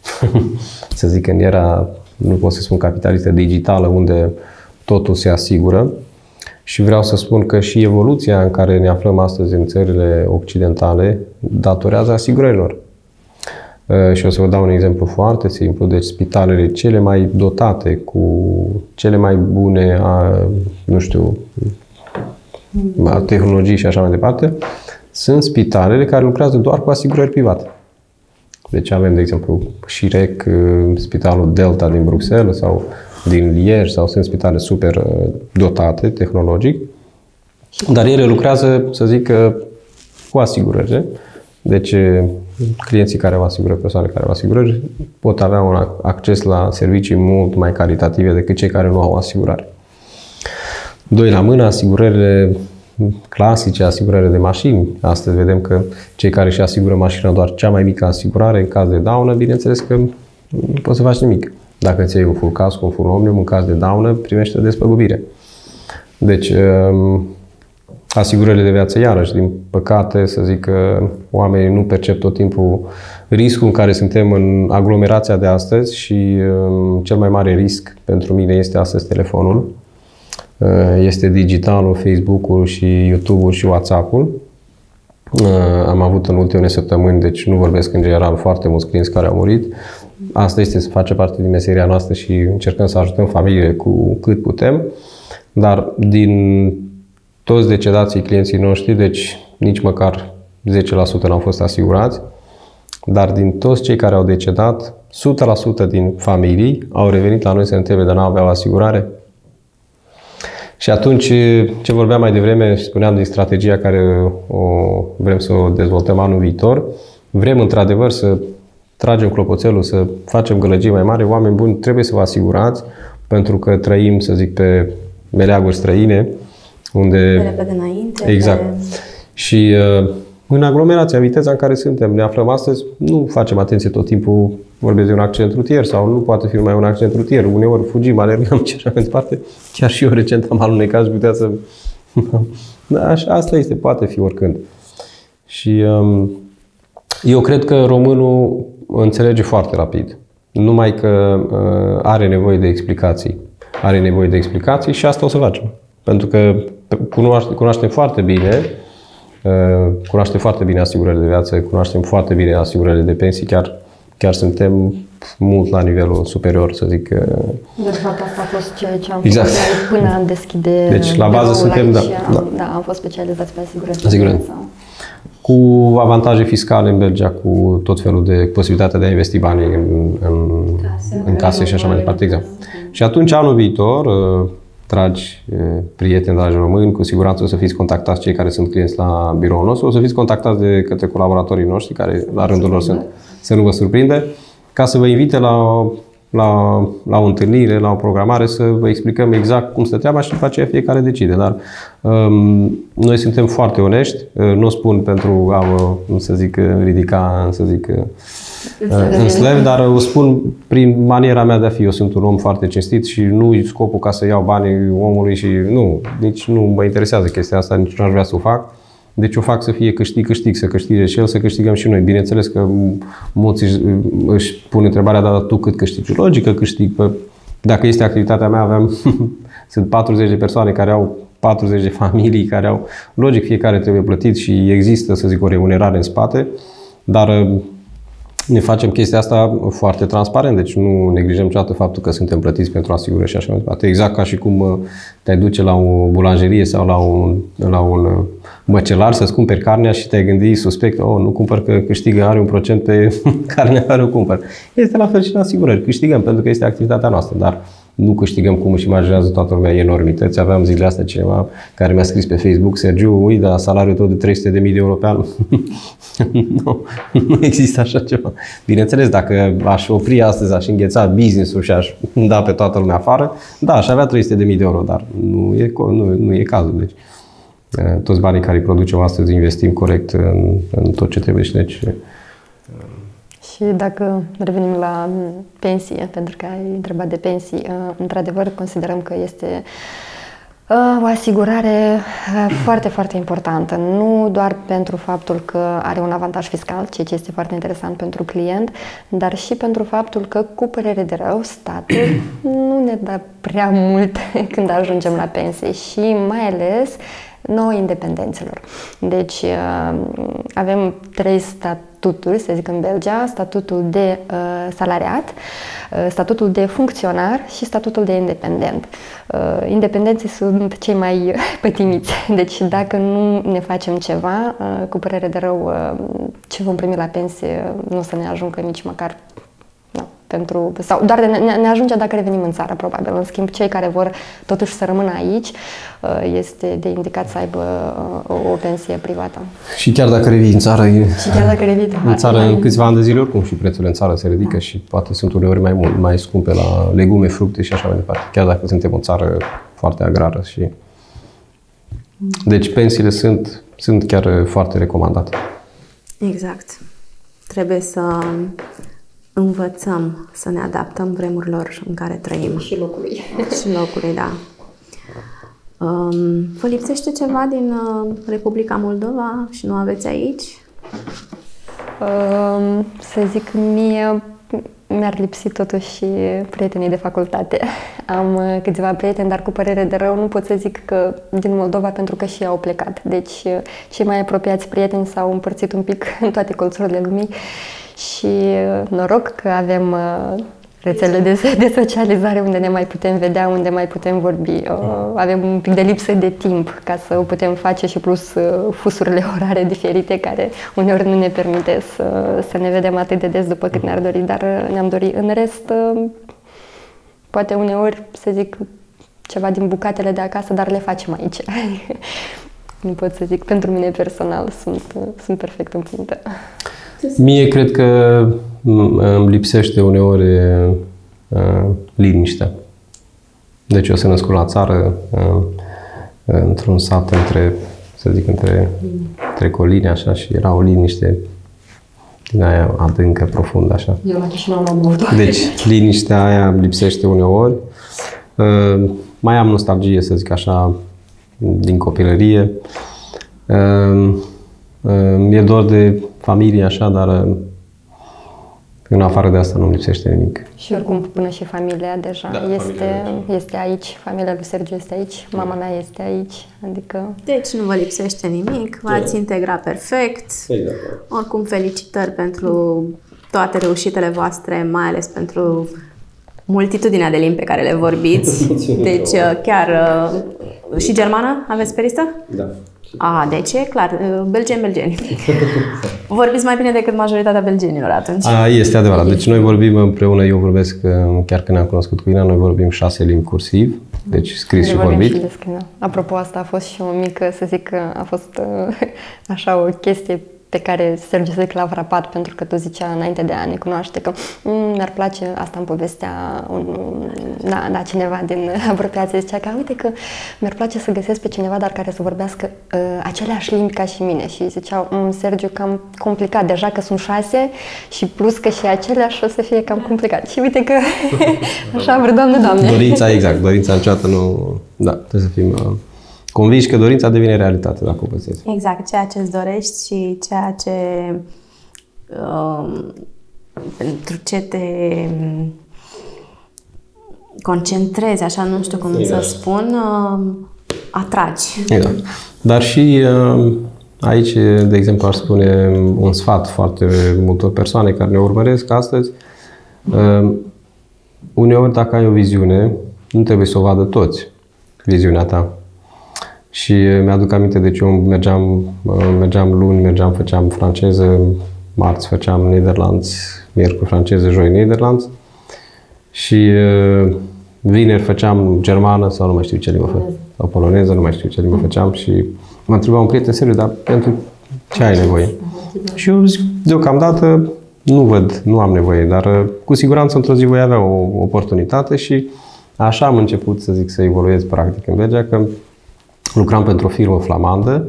să zic, în era, nu pot să spun capitalistă, digitală, unde totul se asigură. Și vreau să spun că și evoluția în care ne aflăm astăzi în țările occidentale datorează asigurărilor. Și o să vă dau un exemplu foarte simplu. Deci spitalele cele mai dotate, cu cele mai bune, nu știu, tehnologii și așa mai departe, sunt spitalele care lucrează doar cu asigurări private. Deci avem, de exemplu, S I R E C, Spitalul Delta din Bruxelles sau din Liege, sau sunt spitale super dotate tehnologic, dar ele lucrează, să zic, cu asigurări. Deci clienții care au asigurări, persoanele care au asigurări, pot avea un acces la servicii mult mai calitative decât cei care nu au asigurare. Doi la mână, asigurările clasice, asigurările de mașini. Astăzi vedem că cei care își asigură mașina doar cea mai mică asigurare în caz de daună, bineînțeles că nu poți să faci nimic. Dacă îți iei un full casco, un full omnium, în caz de daună, primește despăgubire. Deci, asigurările de viață, iarăși, din păcate, să zic că oamenii nu percep tot timpul riscul în care suntem în aglomerația de astăzi și cel mai mare risc pentru mine este astăzi telefonul. Este digitalul, Facebook-ul și YouTube-ul și WhatsApp-ul. Am avut în ultimele săptămâni, deci nu vorbesc în general, foarte mulți clienți care au murit. Asta este să face parte din meseria noastră și încercăm să ajutăm familiile cu cât putem. Dar din toți decedații clienții noștri, deci nici măcar zece la sută n-au fost asigurați, dar din toți cei care au decedat, o sută la sută din familii au revenit la noi să ne întrebe, dar n-aveau asigurare. Și atunci, ce vorbeam mai devreme și spuneam din strategia care o vrem să o dezvoltăm anul viitor, vrem într-adevăr să tragem clopoțelul, să facem gălăgii mai mari. Oameni buni, trebuie să vă asigurați, pentru că trăim, să zic, pe meleaguri străine, unde... Pe repede înainte. Exact. Pe... Și în aglomerația, în viteza în care suntem, ne aflăm astăzi, nu facem atenție tot timpul, vorbesc de un accident rutier sau nu poate fi numai un accident rutier. Uneori fugim, alergăm și așa mai departe. Chiar și eu recent am alunecat și putea să... Da, așa, asta este, poate fi oricând. Și um, eu cred că românul înțelege foarte rapid. Numai că uh, are nevoie de explicații. Are nevoie de explicații și asta o să facem. Pentru că cunoaște, cunoaștem foarte bine uh, cunoaștem foarte bine asigurările de viață, cunoaștem foarte bine asigurările de pensii, chiar, chiar suntem mult la nivelul superior, să zic. Uh, de fapt, asta a fost ceea ce am exact. făcut până a deschide. Deci, la bază suntem, da, am, da. da, am fost specializați pe asigurări. Asigurări. Cu avantaje fiscale în Belgia, cu tot felul de posibilitatea de a investi banii în, în, case, în case și așa mai departe. Exact. Și atunci, anul viitor, dragi prieteni, dragi români, cu siguranță o să fiți contactați cei care sunt clienți la biroul nostru, o să fiți contactați de către colaboratorii noștri, care la rândul lor sunt, să nu vă surprinde, ca să vă invite la la, la o întâlnire, la o programare, să vă explicăm exact cum stă treaba și după aceea fiecare decide. Dar um, noi suntem foarte onești, nu o spun pentru a vă, să zic, ridica, să zic, în slăv, dar o spun prin maniera mea de a fi. Eu sunt un om foarte cinstit și nu scopul ca să iau banii omului și nu, nici nu mă interesează chestia asta, nici nu aș vrea să o fac. Deci o fac să fie câștig-câștig, să câștige și el, să câștigăm și noi. Bineînțeles că mulți își, își pun întrebarea, dar tu cât câștigi? Logic că câștig. Pă, dacă este activitatea mea, aveam sunt patruzeci de persoane care au patruzeci de familii, care au... Logic, fiecare trebuie plătit și există, să zic, o remunerare în spate, dar ne facem chestia asta foarte transparent, deci nu neglijăm niciodată faptul că suntem plătiți pentru asigurări și așa mai departe. Exact ca și cum te-ai duce la o bulanjerie sau la un, la un măcelar să-ți cumperi carnea și te-ai gândit suspect, oh, nu cumpăr că câștigă, are un procent pe carnea care o cumpăr. Este la fel și în asigurări. Câștigăm pentru că este activitatea noastră, dar nu câștigăm cum își imaginează toată lumea enormități. Aveam zilele astea cineva care mi-a scris pe Facebook, Sergiu, ui, dar salariul tău de trei sute de mii de euro pe an. nu, nu există așa ceva. Bineînțeles, dacă aș opri astăzi, aș îngheța business-ul și aș da pe toată lumea afară, da, aș avea trei sute de mii de euro, dar nu e, nu, nu e cazul. Deci, toți banii care îi producem astăzi investim corect în, în tot ce trebuie și deci... Și dacă revenim la pensie, pentru că ai întrebat de pensii, într-adevăr considerăm că este o asigurare foarte, foarte importantă. Nu doar pentru faptul că are un avantaj fiscal, ceea ce este foarte interesant pentru client, dar și pentru faptul că, cu părere de rău, statul nu ne dă prea mult când ajungem la pensie și mai ales nouă independenților. Deci avem trei statuturi, să zic, în Belgia: statutul de uh, salariat, uh, statutul de funcționar și statutul de independent. Uh, independenții sunt cei mai pătimiți, deci dacă nu ne facem ceva, uh, cu părere de rău, uh, ce vom primi la pensie nu o să ne ajungă nici măcar. Pentru, sau doar ne, ne ajunge dacă revenim în țară, probabil. În schimb, cei care vor totuși să rămână aici, este de indicat să aibă o, o pensie privată. Și chiar dacă revii în țară, și chiar dacă revii în țară în câțiva ani de zile, oricum și prețurile în țară se ridică, da. Și poate sunt uneori mai mult, mai scumpe la legume, fructe și așa mai departe. Chiar dacă suntem o țară foarte agrară și... Deci pensiile sunt, sunt chiar foarte recomandate. Exact. Trebuie să învățăm să ne adaptăm vremurilor în care trăim. Și locului. Și locului, da. Um, vă lipsește ceva din uh, Republica Moldova și nu aveți aici? Um, să zic, mie mi-ar lipsi totuși și prietenii de facultate. Am uh, câțiva prieteni, dar cu părere de rău nu pot să zic că din Moldova, pentru că și ei au plecat. Deci uh, cei mai apropiați prieteni s-au împărțit un pic în toate colțurile lumii. Și noroc că avem rețele de, de socializare unde ne mai putem vedea, unde mai putem vorbi. Avem un pic de lipsă de timp ca să o putem face și plus fusurile orare diferite care uneori nu ne permite să, să ne vedem atât de des după cât ne-ar dori, dar ne-am dorit. În rest, poate uneori, să zic, ceva din bucatele de acasă, dar le facem aici. Nu pot să zic, pentru mine personal sunt, sunt perfect împlinită. Mie cred că îmi lipsește uneori uh, liniștea. Deci eu sunt născut la țară, uh, într-un sat între, să zic, între, între colini, așa, și era o liniște din aia adâncă, profundă, așa. Eu la Chișinău m-am avut. Deci liniștea aia îmi lipsește uneori. Uh, mai am nostalgie, să zic așa, din copilărie. Uh, Mi-e dor de familie, așa, dar în afară de asta nu lipsește nimic. Și oricum, până și familia deja da, este, familia este aici. Familia lui Sergiu este aici, mama mea este aici, adică... Deci nu vă lipsește nimic, v-ați integrat perfect. Exact. Oricum, felicitări pentru toate reușitele voastre, mai ales pentru multitudinea de limbi pe care le vorbiți. Deci chiar... Și germană? Aveți pe listă? Da. A, deci e clar, belgeni, belgeni. Vorbiți mai bine decât majoritatea belgenilor atunci. A, este adevărat. Deci noi vorbim împreună, eu vorbesc, chiar când ne-am cunoscut cu Ina, noi vorbim șase limbi cursiv, deci scris și vorbit. Și Apropo, asta a fost și o mică, să zic, a fost așa o chestie pe care Sergiu zic l-a frapat, pentru că tu zicea înainte de a ne cunoaște că mm, mi-ar place, asta îmi povestea un, da, da, cineva din apropiație, zicea că uite că mi-ar place să găsesc pe cineva, dar care să vorbească uh, aceleași limbi ca și mine. Și ziceau, mm, Sergiu, cam complicat, deja că sunt șase și plus că și aceleași o să fie cam complicat. Și uite că așa vreo, Doamne, Doamne. Dorința, exact, dorința niciodată nu... Da, trebuie să fim uh, convinși că dorința devine realitate dacă o păstrezi. Exact, ceea ce îți dorești și ceea ce uh, pentru ce te concentrezi, așa nu știu cum exact. să spun, uh, atragi. Exact. Dar și uh, aici, de exemplu, aș spune un sfat foarte multor persoane care ne urmăresc astăzi. Uh, uneori, dacă ai o viziune, nu trebuie să o vadă toți, viziunea ta. Și mi-aduc aminte, deci eu mergeam, mergeam luni, mergeam, făceam franceză, marți făceam Nederlands, miercuri franceză, joi Nederlands și vineri făceam germană sau nu mai știu ce limbă făceam, sau poloneză, nu mai știu ce limbă făceam și mă întreba un prieten, seriu, dar pentru ce ai nevoie? Și eu zic, deocamdată nu văd, nu am nevoie, dar cu siguranță într-o zi voi avea o oportunitate și așa am început, să zic, să evoluez practic în Belgia, că lucram pentru o firmă flamandă,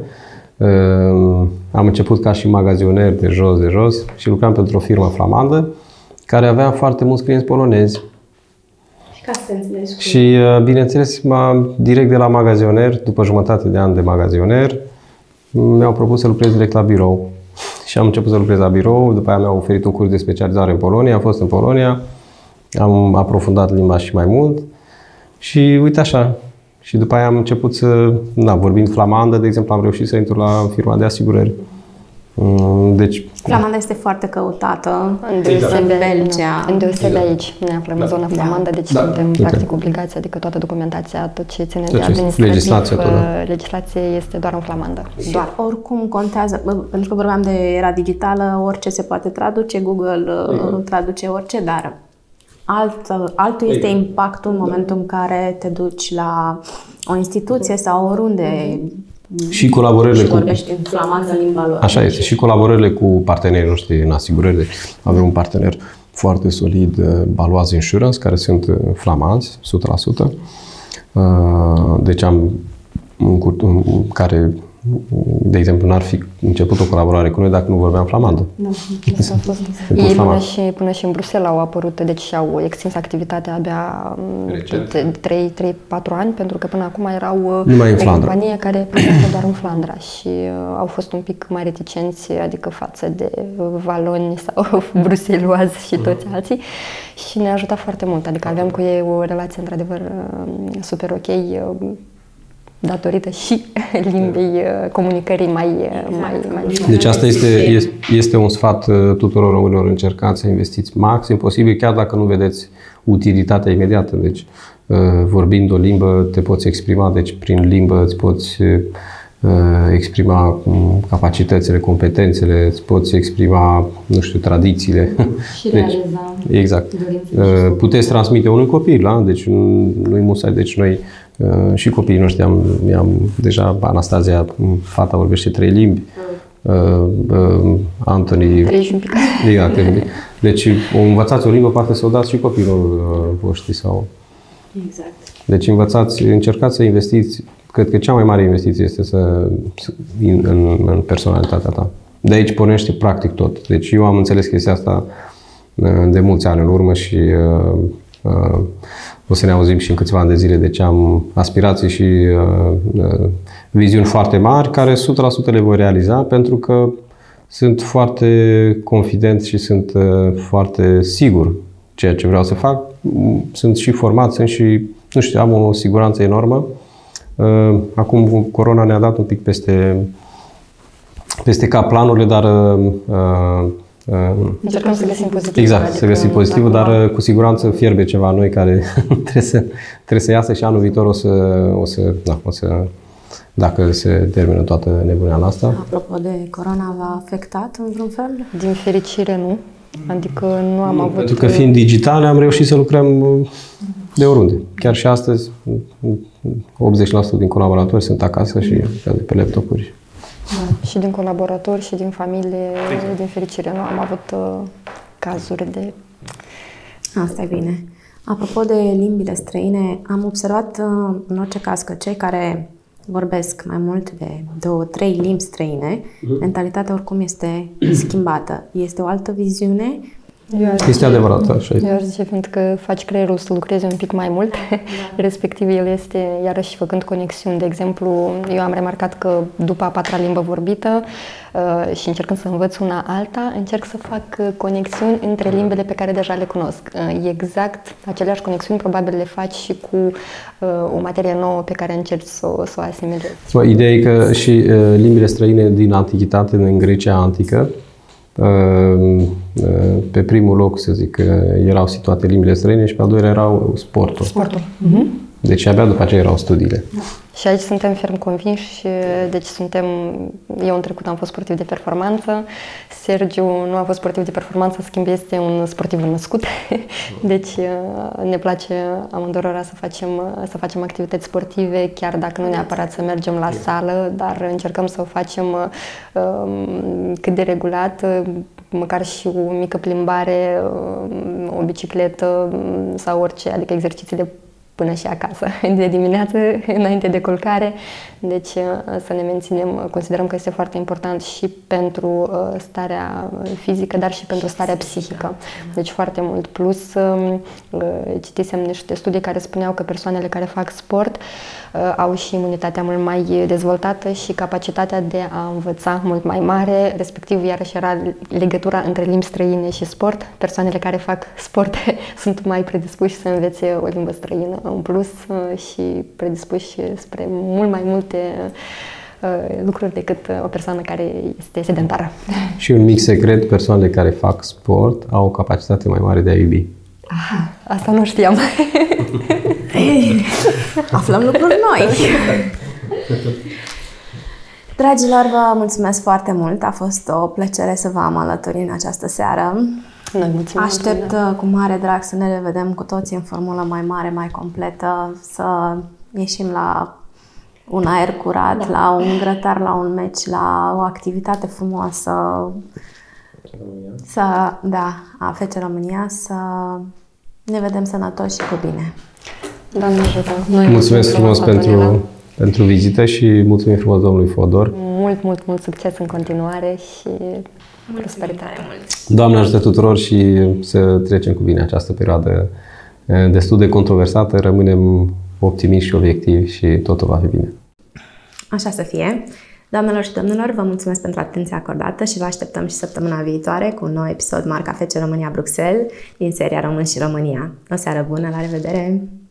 am început ca și magazionier de jos de jos și lucram pentru o firmă flamandă care avea foarte mulți clienți polonezi. Ca să te înțelegi. Și bineînțeles, direct de la magazionier, după jumătate de an de magazionier, mi-au propus să lucrez direct la birou. Și am început să lucrez la birou, după aia mi-au oferit un curs de specializare în Polonia, am fost în Polonia, am aprofundat limba și mai mult și uite așa. Și după aia am început să, na, vorbind flamandă, de exemplu, am reușit să intru la firma de asigurări. Deci... Flamanda este foarte căutată exact. în Belgia. Îndeosebe aici ne aflăm în zona flamandă, deci da. suntem da. practic obligați, adică toată documentația, tot ce ține de administrativ, legislația, legislație este doar în flamandă. Doar. Oricum contează, pentru că vorbeam de era digitală, orice se poate traduce, Google mm-hmm. traduce orice, dar Alt, altul este impactul în momentul în care te duci la o instituție sau oriunde și colaborările și cu... vorbești în flamandă în limba lor. Așa este. Și colaborările cu partenerii noștri în asigurări. Deci avem un partener foarte solid, Baloise Insurance, care sunt flamanzi, o sută la sută. Deci am care, de exemplu, n-ar fi început o colaborare cu noi dacă nu vorbeam flamandă. Da, asta a fost. Ei până și, până și în Bruxelles au apărut, deci și-au extins activitatea abia trei patru ani, pentru că până acum erau numai o companie care producea doar în Flandra și uh, au fost un pic mai reticenți, adică față de valoni sau bruxeloazi și toți mm. alții și ne-a ajutat foarte mult, adică aveam cu ei o relație într-adevăr super ok, uh, datorită și limbii comunicării mai, mai, mai... Deci asta este, este un sfat tuturor românilor, încercați să investiți maxim posibil, chiar dacă nu vedeți utilitatea imediată. Deci vorbind o limbă te poți exprima, deci prin limbă îți poți exprima capacitățile, competențe, îți poți exprima, nu știu, tradițiile. Și deci, realiza. Exact. Puteți transmite unui copil, da? Deci nu-i musai, deci noi și copiii noștri am, am deja Anastasia, fata vorbește trei limbi. Mm. Anthony. Trei și un pic. Exact. Deci învățați o limbă, poate să o dați și copiilor voștri sau. Exact. Deci învățați, încercați să investiți. Cred că cea mai mare investiție este să, în, în, în personalitatea ta. De aici pornește practic tot. Deci eu am înțeles chestia asta de mulți ani în urmă și uh, uh, o să ne auzim și în câțiva ani de zile. Deci am aspirații și uh, uh, viziuni foarte mari care o sută la sută le voi realiza pentru că sunt foarte confident și sunt uh, foarte sigur ceea ce vreau să fac. Sunt și format, sunt și, nu știu, am o siguranță enormă. Uh, acum corona ne-a dat un pic peste, peste cap planurile, dar uh, uh, încercăm să găsim pozitivul. Exact, adică să găsim pozitivul, dar cu siguranță fierbe ceva noi care trebuie, să, trebuie să iasă și anul viitor o să, o să, da, o să, dacă se termină toată nebunia asta. Apropo de corona, v-a afectat în vreun fel? Din fericire nu. Adică nu am nu, avut... Pentru că fiind digitale am reușit să lucrăm de oriunde. Chiar și astăzi optzeci la sută din colaboratori sunt acasă și pe laptopuri. Da. Și din colaboratori și din familie, exact. Din fericire, nu am avut uh, cazuri de... Asta e bine. Apropo de limbile străine, am observat uh, în orice caz că cei care vorbesc mai mult de două, trei limbi străine, mm-hmm. mentalitatea oricum este schimbată. Este o altă viziune. Este zice, adevărat, așa. Eu aș zice, pentru că faci creierul să lucreze un pic mai mult, da. Respectiv el este, iarăși făcând conexiuni. De exemplu, eu am remarcat că după a patra limbă vorbită uh, și încercând să învăț una alta, încerc să fac conexiuni între limbele pe care deja le cunosc. Uh, exact aceleași conexiuni probabil le faci și cu uh, o materie nouă pe care încerci să, să o asimilezi. Bă, ideea e că și uh, limbile străine din antichitate, în Grecia antică, pe primul loc, să zic, erau situate limbile străine și pe al doilea erau sportul. Sportul. Uh-huh. Deci abia după aceea erau studiile. Da. Și aici suntem ferm convinși, deci suntem, eu în trecut am fost sportiv de performanță, Sergiu nu a fost sportiv de performanță, în schimb este un sportiv născut, deci ne place amândurora să facem, să facem activități sportive, chiar dacă nu neapărat să mergem la sală, dar încercăm să o facem um, cât de regulat, măcar și o mică plimbare, o bicicletă sau orice, adică exerciții de până și acasă, de dimineață, înainte de culcare. Deci să ne menținem, considerăm că este foarte important și pentru starea fizică, dar și pentru starea psihică. Deci foarte mult. Plus, citisem niște studii care spuneau că persoanele care fac sport au și imunitatea mult mai dezvoltată și capacitatea de a învăța mult mai mare, respectiv iarăși era legătura între limbi străine și sport. Persoanele care fac sport sunt mai predispuși să învețe o limbă străină în plus și predispuși spre mult mai multe lucruri decât o persoană care este sedentară. Și un mic secret, persoanele care fac sport au o capacitate mai mare de a iubi. Aha, asta nu știam. Aflăm lucruri noi. Dragilor, vă mulțumesc foarte mult. A fost o plăcere să vă am alături în această seară. Noi mulțumim. Aștept da. cu mare drag să ne revedem cu toții în formulă mai mare, mai completă, să ieșim la un aer curat, da. la un grătar, la un meci, la o activitate frumoasă. Să, da, a F C România, să ne vedem sănătoși și cu bine. Doamne ajută! Noi mulțumesc frumos pentru, pentru vizită și mulțumim frumos domnului Fodor. Mult, mult, mult succes în continuare și prosperitate. Doamne ajută tuturor și să trecem cu bine această perioadă destul de controversată. Rămânem optimiști și obiectivi și totul va fi bine. Așa să fie. Doamnelor și domnilor, vă mulțumesc pentru atenția acordată și vă așteptăm și săptămâna viitoare cu un nou episod marca F C România Bruxelles din seria Român și România. O seară bună, la revedere!